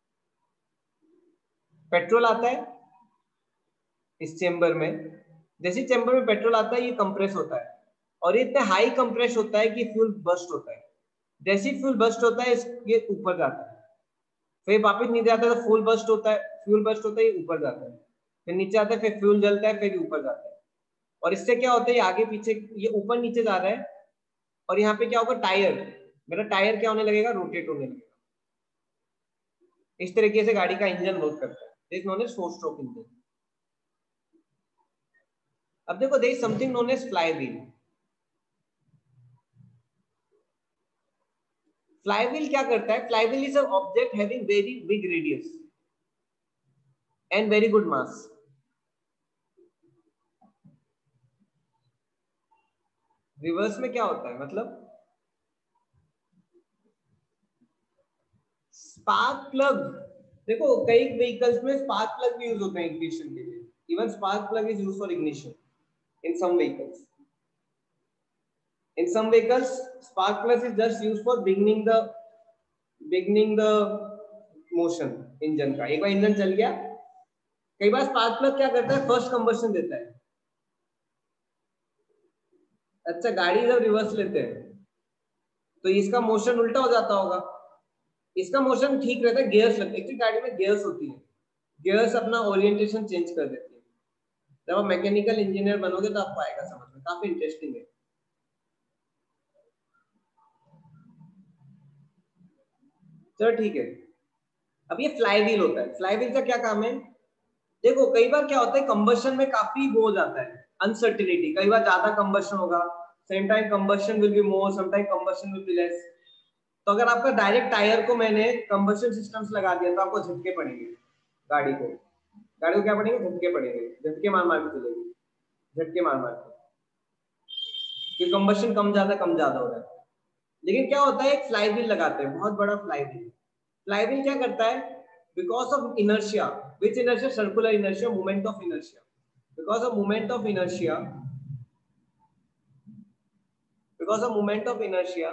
पेट्रोल आता है इस चेंबर में, जैसे चेंबर में पेट्रोल आता है ये कंप्रेस होता है, और ये इतना हाई कंप्रेस होता है कि फ्यूल बर्स्ट होता है। जैसे फ्यूल बर्स्ट होता है ये ऊपर जाता है, फिर वापस नीचे आता है, तो फ्यूल बर्स्ट होता है, फ्यूल बर्स्ट होता है ये ऊपर जाता है, फिर नीचे आता है, फिर फ्यूल जलता है, फिर ऊपर जाता है। और इससे क्या होता है, ये आगे पीछे, ये ऊपर नीचे जा रहा है, और यहाँ पे क्या होगा, टायर, मेरा टायर क्या होने लगेगा, रोटेट होने लगेगा। इस तरीके से गाड़ी का इंजन वर्क करता है, this known as four stroke engine. अब देखो there is something known as fly wheel. Fly wheel क्या करता है, fly wheel is an object having very big radius and very good mass. Reverse में क्या होता है, मतलब स्पार्क प्लग, देखो कई व्हीकल्स में स्पार्क प्लग भी यूज होते हैं इग्निशन के लिए, even spark plug is used for ignition in some vehicles. In some vehicles, spark plug is just used for beginning the beginning the motion engine का। एक बार इंजन चल गया, कई बार स्पार्क प्लग क्या करता है, फर्स्ट कंबशन देता है। अच्छा गाड़ी जब रिवर्स लेते हैं तो इसका मोशन उल्टा हो जाता होगा, इसका मोशन ठीक रहता है, गियर्स लगते हैं, गाड़ी में गियर्स होती है, गियर्स अपना ओरिएंटेशन चेंज कर देती है। जब आप मैकेनिकल इंजीनियर बनोगे तो आपको आएगा समझ में, काफी इंटरेस्टिंग है। चलो ठीक है। अब ये फ्लाई व्हील होता है, फ्लाई व्हील का क्या काम है? देखो कई बार क्या होता है कंबशन में काफी वो हो जाता है अनसर्टिनिटी, कई बार ज्यादा कंबशन होगा, same time combustion will be more, some time combustion will be less. तो अगर आपका डायरेक्ट टायर को मैंने कंबशन सिस्टम्स लगा दिया तो आपको झटके पड़ेंगे, गाड़ी को गाड़ी को क्या पड़ेंगे? झटके पड़ेंगे, झटके मार मार के चलेगी, झटके मार मार के, क्योंकि कंबशन कम ज्यादा कम ज्यादा हो रहा है। लेकिन क्या होता है एक फ्लाई व्हील लगाते हैं, बहुत बड़ा फ्लाई व्हील। फ्लाई व्हील क्या करता है? Because of inertia, which inertia? Circular inertia, moment of inertia, because of moment of inertia, because of moment of inertia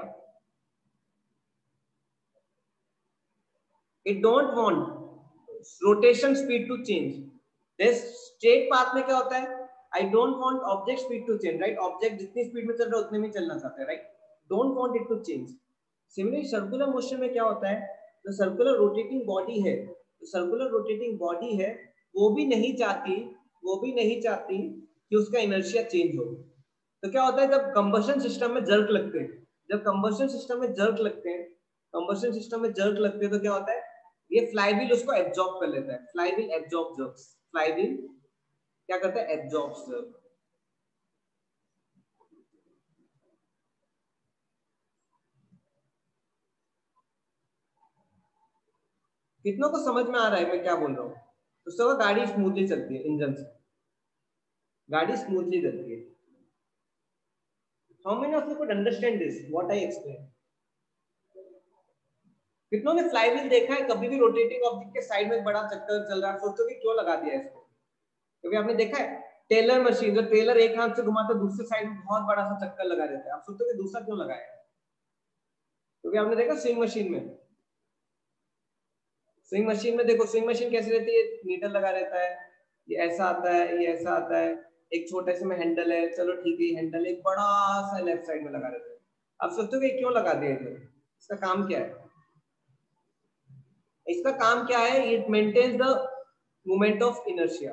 it don't want rotation speed to change. this straight path में क्या होता है? I don't want object speed to change, right? object जितनी स्पीड में चल रहा है उतने में चलना चाहते हैं, right? don't want it to change. similarly circular motion में क्या होता है? जो सर्कुलर रोटेटिंग बॉडी है, जो सर्कुलर रोटेटिंग बॉडी है वो भी नहीं चाहती वो भी नहीं चाहती कि उसका इनर्शिया चेंज हो। तो क्या होता है जब कंबशन सिस्टम में जर्क लगते हैं, जब कंबशन सिस्टम में जर्क लगते हैं कंबशन सिस्टम में जर्क लगते हैं तो क्या होता है? ये फ्लाईव्हील उसको एब्जॉर्ब कर लेता है, फ्लाईव्हील एब्जॉर्ब जर्क्स, फ्लाईव्हील क्या करता है? Absorbs jerk. कितनों को समझ में आ रहा है मैं क्या बोल रहा हूँ? तो सब गाड़ी स्मूथली चलती है, इंजन से गाड़ी स्मूथली चलती है। How many of you could understand this what I explain? कितनों ने फ्लाईव्हील देखा है? कभी भी रोटेटिंग ऑब्जेक्ट के साइड में बड़ा चक्कर चल रहा है, सोचो कि क्यों लगा दिया इसको? क्योंकि आपने देखा है टेलर मशीन, जो टेलर एक हाथ से घुमाता है दूसरे साइड में बहुत बड़ा सा चक्कर लगा देता है, आप सोचो कि दूसरा क्यों लगाया? क्योंकि आपने देखा स्विंग मशीन में, स्विंग मशीन में देखो स्विंग मशीन कैसी रहती है? नीडल लगा रहता है, ये ऐसा आता है, ये ऐसा आता है, एक छोटे से में हैंडल है, चलो ठीक है हैंडल एक बड़ा सा लेफ्ट साइड में लगा रहता है। आप सोचो कि क्यों लगा दिया इधर? इसका काम क्या है? इसका काम क्या है? It maintains the moment of inertia.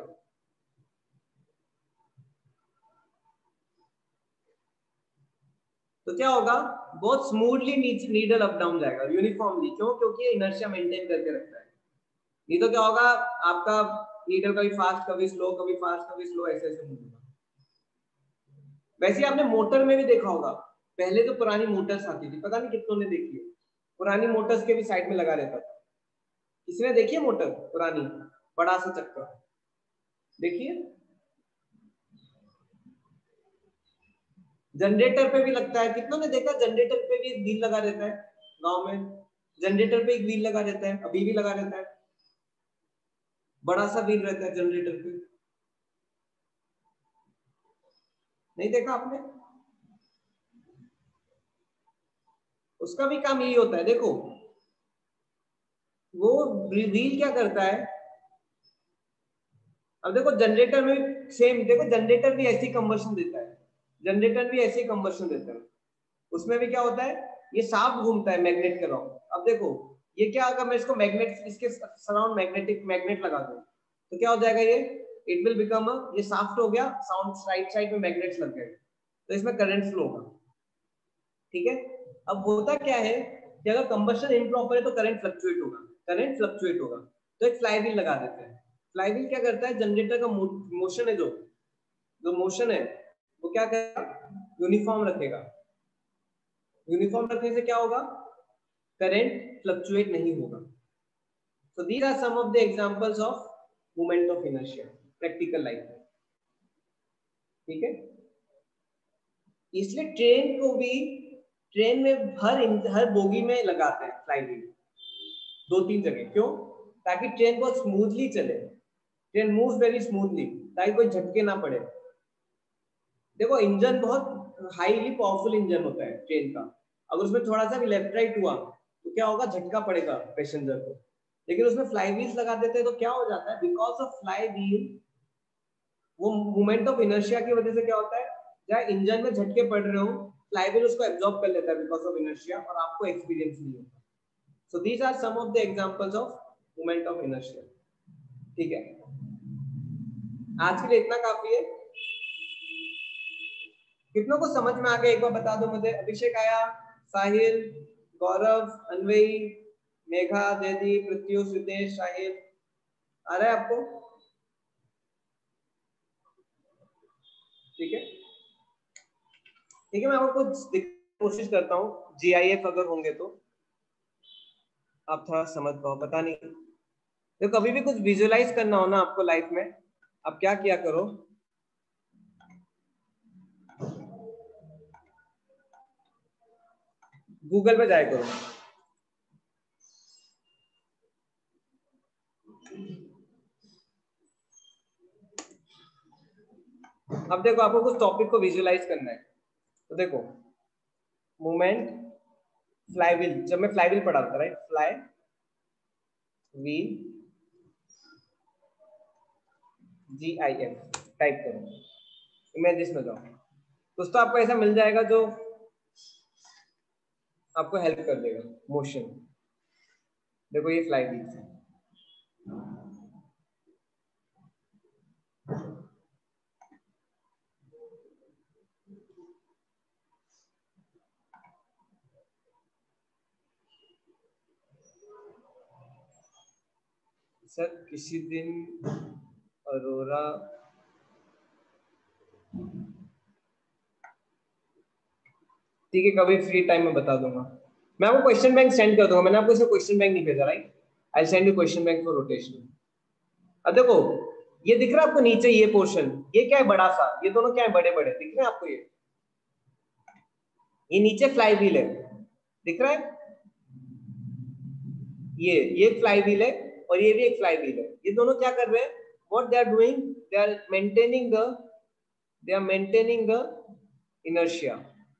तो क्या होगा? बहुत स्मूथली नीडल अप डाउन जाएगा यूनिफॉर्मली। क्यों? क्योंकि ये इनर्शिया मेंटेन करके रखता है। नहीं तो क्या होगा? आपका नीडल कभी फास्ट कभी स्लो, कभी फास्ट कभी स्लो, ऐसे ऐसे मूव होगा। वैसे आपने मोटर में भी देखा होगा, पहले तो पुरानी मोटर्स आती थी, पता नहीं कितनों ने देखी है, पुरानी मोटर्स के भी साइड में लगा रहता था। किसने देखी है मोटर पुरानी? बड़ा सा चक्कर देखिए। जनरेटर पे भी लगता है, कितनों ने देखा जनरेटर पे भी एक व्हील लगा रहता है? गांव में जनरेटर पे एक व्हील लगा रहता है, अभी भी लगा रहता है, बड़ा सा व्हील रहता है जनरेटर पे। नहीं देखा आपने? उसका भी काम यही होता है। देखो वो व्हील क्या करता है? अब देखो जनरेटर में सेम, देखो जनरेटर भी ऐसी कंबशन देता है, जनरेटर भी ऐसी कंबशन देता है। उसमें भी क्या होता है? ये साफ घूमता है मैग्नेट के राउंड। अब देखो ये क्या, अगर मैं इसको मैग्नेट, इसके सराउंड मैग्नेटिक मैग्नेट लगा दूं तो क्या हो जाएगा? ये इट विल बिकम, ये साफ्ट हो गया, साउंड राइट साइड में मैग्नेट्स लग गए, तो इसमें करंट फ्लो होगा। ठीक है। अब होता क्या है कि अगर कंबशन इम्प्रॉपर है तो करंट फ्लक्चुएट होगा, करंट फ्लक्चुएट होगा, तो एक फ्लाईव्हील लगा देते हैं। फ्लाईव्हील क्या करता है? जनरेटर का मोशन है, जो जो मोशन है वो क्या करेगा? यूनिफॉर्म रखेगा। यूनिफॉर्म रखने से क्या होगा? करंट फ्लक्चुएट नहीं होगा। So these are some of the examples of moment of inertia practical life में। ठीक है। इसलिए ट्रेन को भी, ट्रेन में हर हर बोगी में लगाते हैं फ्लाईव्हील, दो तीन जगह। क्यों? ताकि ट्रेन बहुत स्मूथली चले, ट्रेन मूव्स वेरी स्मूथली, ताकि कोई झटके ना पड़े। देखो इंजन बहुत हाईली पावरफुल इंजन होता है ट्रेन का, अगर उसमें थोड़ा सा भी लेफ्ट राइट हुआ तो क्या होगा? झटका पड़ेगा पैसेंजर को। लेकिन उसमें फ्लाईव्हील्स लगा देते हैं तो क्या हो जाता है? बिकॉज ऑफ फ्लाईव्हील, वो मोमेंट ऑफ इनर्शिया की वजह से क्या होता है? जहाँ इंजन में झटके पड़ रहे हो, फ्लाईव्हील उसको एब्जॉर्ब कर लेता है बिकॉज ऑफ इनर्शिया, और आपको एक्सपीरियंस नहीं होता। So these are some of the examples of moment of inertia. ठीक है, आज के लिए इतना काफी है। कितनों को समझ में आ गया एक बार बता दो मुझे। अभिषेक आया, साहिल, गौरव, अनवई, मेघा, जयदीप, प्रत्युष, रितेश, शाहिद, आ रहा है आपको? ठीक है ठीक है, मैं आपको कुछ कोशिश करता हूँ, जीआईएफ अगर होंगे तो आप थोड़ा समझ पाओ, पता नहीं। तो कभी भी कुछ विजुअलाइज करना हो ना आपको लाइफ में, आप क्या किया करो, गूगल पे जाया करो। अब देखो आपको कुछ टॉपिक को विजुअलाइज करना है, तो देखो मूवमेंट फ्लाईव्हील, जब मैं फ्लाईव्हील पढ़ा था right, fly wheel, G I F type करो, इमेजेस में जाओ, कुछ तो आपको ऐसा मिल जाएगा जो आपको हेल्प कर देगा मोशन। देखो ये फ्लाईव्हील है, सर किसी दिन अरोरा ठीक है, कभी फ्री टाइम में बता दूंगा। मैं आपको क्वेश्चन बैंक सेंड कर दूंगा, मैंने आपको इसमें क्वेश्चन बैंक नहीं भेजा right, I send you question bank for rotation. अब देखो ये दिख रहा है आपको नीचे, ये पोर्शन, ये क्या है बड़ा सा, ये दोनों क्या है बड़े बड़े, दिख रहे हैं आपको? ये ये नीचे फ्लाई व्हील है, दिख रहा है? ये ये एक फ्लाई व्हील है और ये भी एक फ्लाई व्हील है, ये दोनों क्या कर रहे हैं, what they are doing, they are maintaining the they are maintaining the inertia.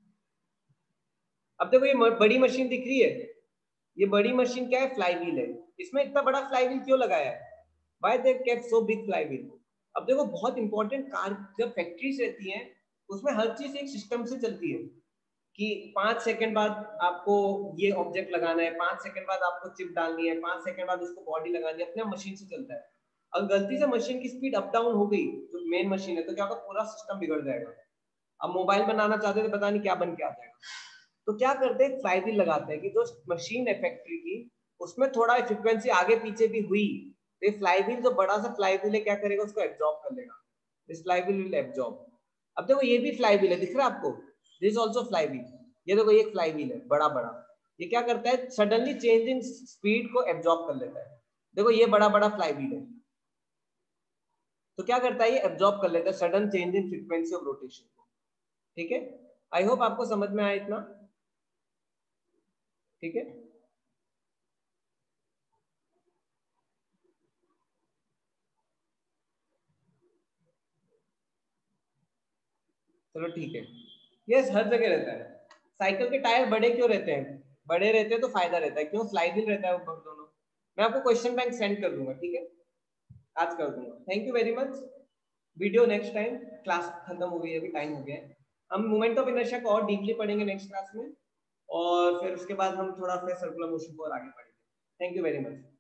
अब देखो ये बड़ी मशीन दिख रही है, ये बड़ी मशीन क्या है, फ्लाई व्हील है। इसमें इतना बड़ा फ्लाई व्हील क्यों लगाया है, why they kept so big fly wheel? अब देखो बहुत इंपॉर्टेंट कार, जब फैक्ट्रीज रहती हैं उसमें हर चीज एक सिस्टम से चलती है कि पांच सेकंड बाद आपको ये ऑब्जेक्ट लगाना है, पांच सेकंड बाद आपको चिप डालनी है, पांच सेकंड बाद उसको बॉडी लगानी है, अपने मशीन से चलता है। अगर गलती से मशीन की स्पीड अप डाउन हो गई, जो मेन मशीन है, तो क्या होगा, पूरा सिस्टम बिगड़ जाएगा। अब मोबाइल बनाना चाहते थे, पता नहीं क्या बन के आ जाएगा। तो क्या करते हैं, फ्लाई व्हील लगाते हैं कि जो मशीन है फैक्ट्री की, उसमें थोड़ा फ्रीक्वेंसी आगे पीछे भी हुई तो फ्लाई व्हील, जो बड़ा सा फ्लाई व्हील है, क्या करेगा, उसको एब्जॉर्ब कर लेगा। This fly wheel will absorb. अब देखो ये भी फ्लाई व्हील है, दिख रहा है आपको, दिस ऑल्सो फ्लाई व्हील। ये देखो ये एक फ्लाई व्हील है बड़ा बड़ा, ये क्या करता है, सडनली चेंज इन स्पीड को एब्जॉर्ब कर लेता है। देखो ये बड़ा बड़ा फ्लाई व्हील है, तो क्या करता है, ये एब्जॉर्ब कर लेता है sudden change in frequency of rotation को। ठीक है, आई होप आपको समझ में आया इतना। ठीक है, चलो ठीक है। यस, हर जगह रहता है। साइकिल के टायर बड़े क्यों रहते हैं, बड़े रहते हैं तो फायदा रहता है, क्यों, फ्लाई व्हील रहता है ऊपर दोनों। मैं आपको क्वेश्चन बैंक सेंड कर दूंगा, ठीक है, आज कर दूंगा। Thank you very much. Video next time, class खत्म हो गई है, अभी टाइम हो गया है। हम मोमेंट ऑफ इनर्शिया को और डीपली पढ़ेंगे नेक्स्ट क्लास में, और फिर उसके बाद हम थोड़ा फिर सर्कुलर मोशन को और आगे पढ़ेंगे। Thank you very much.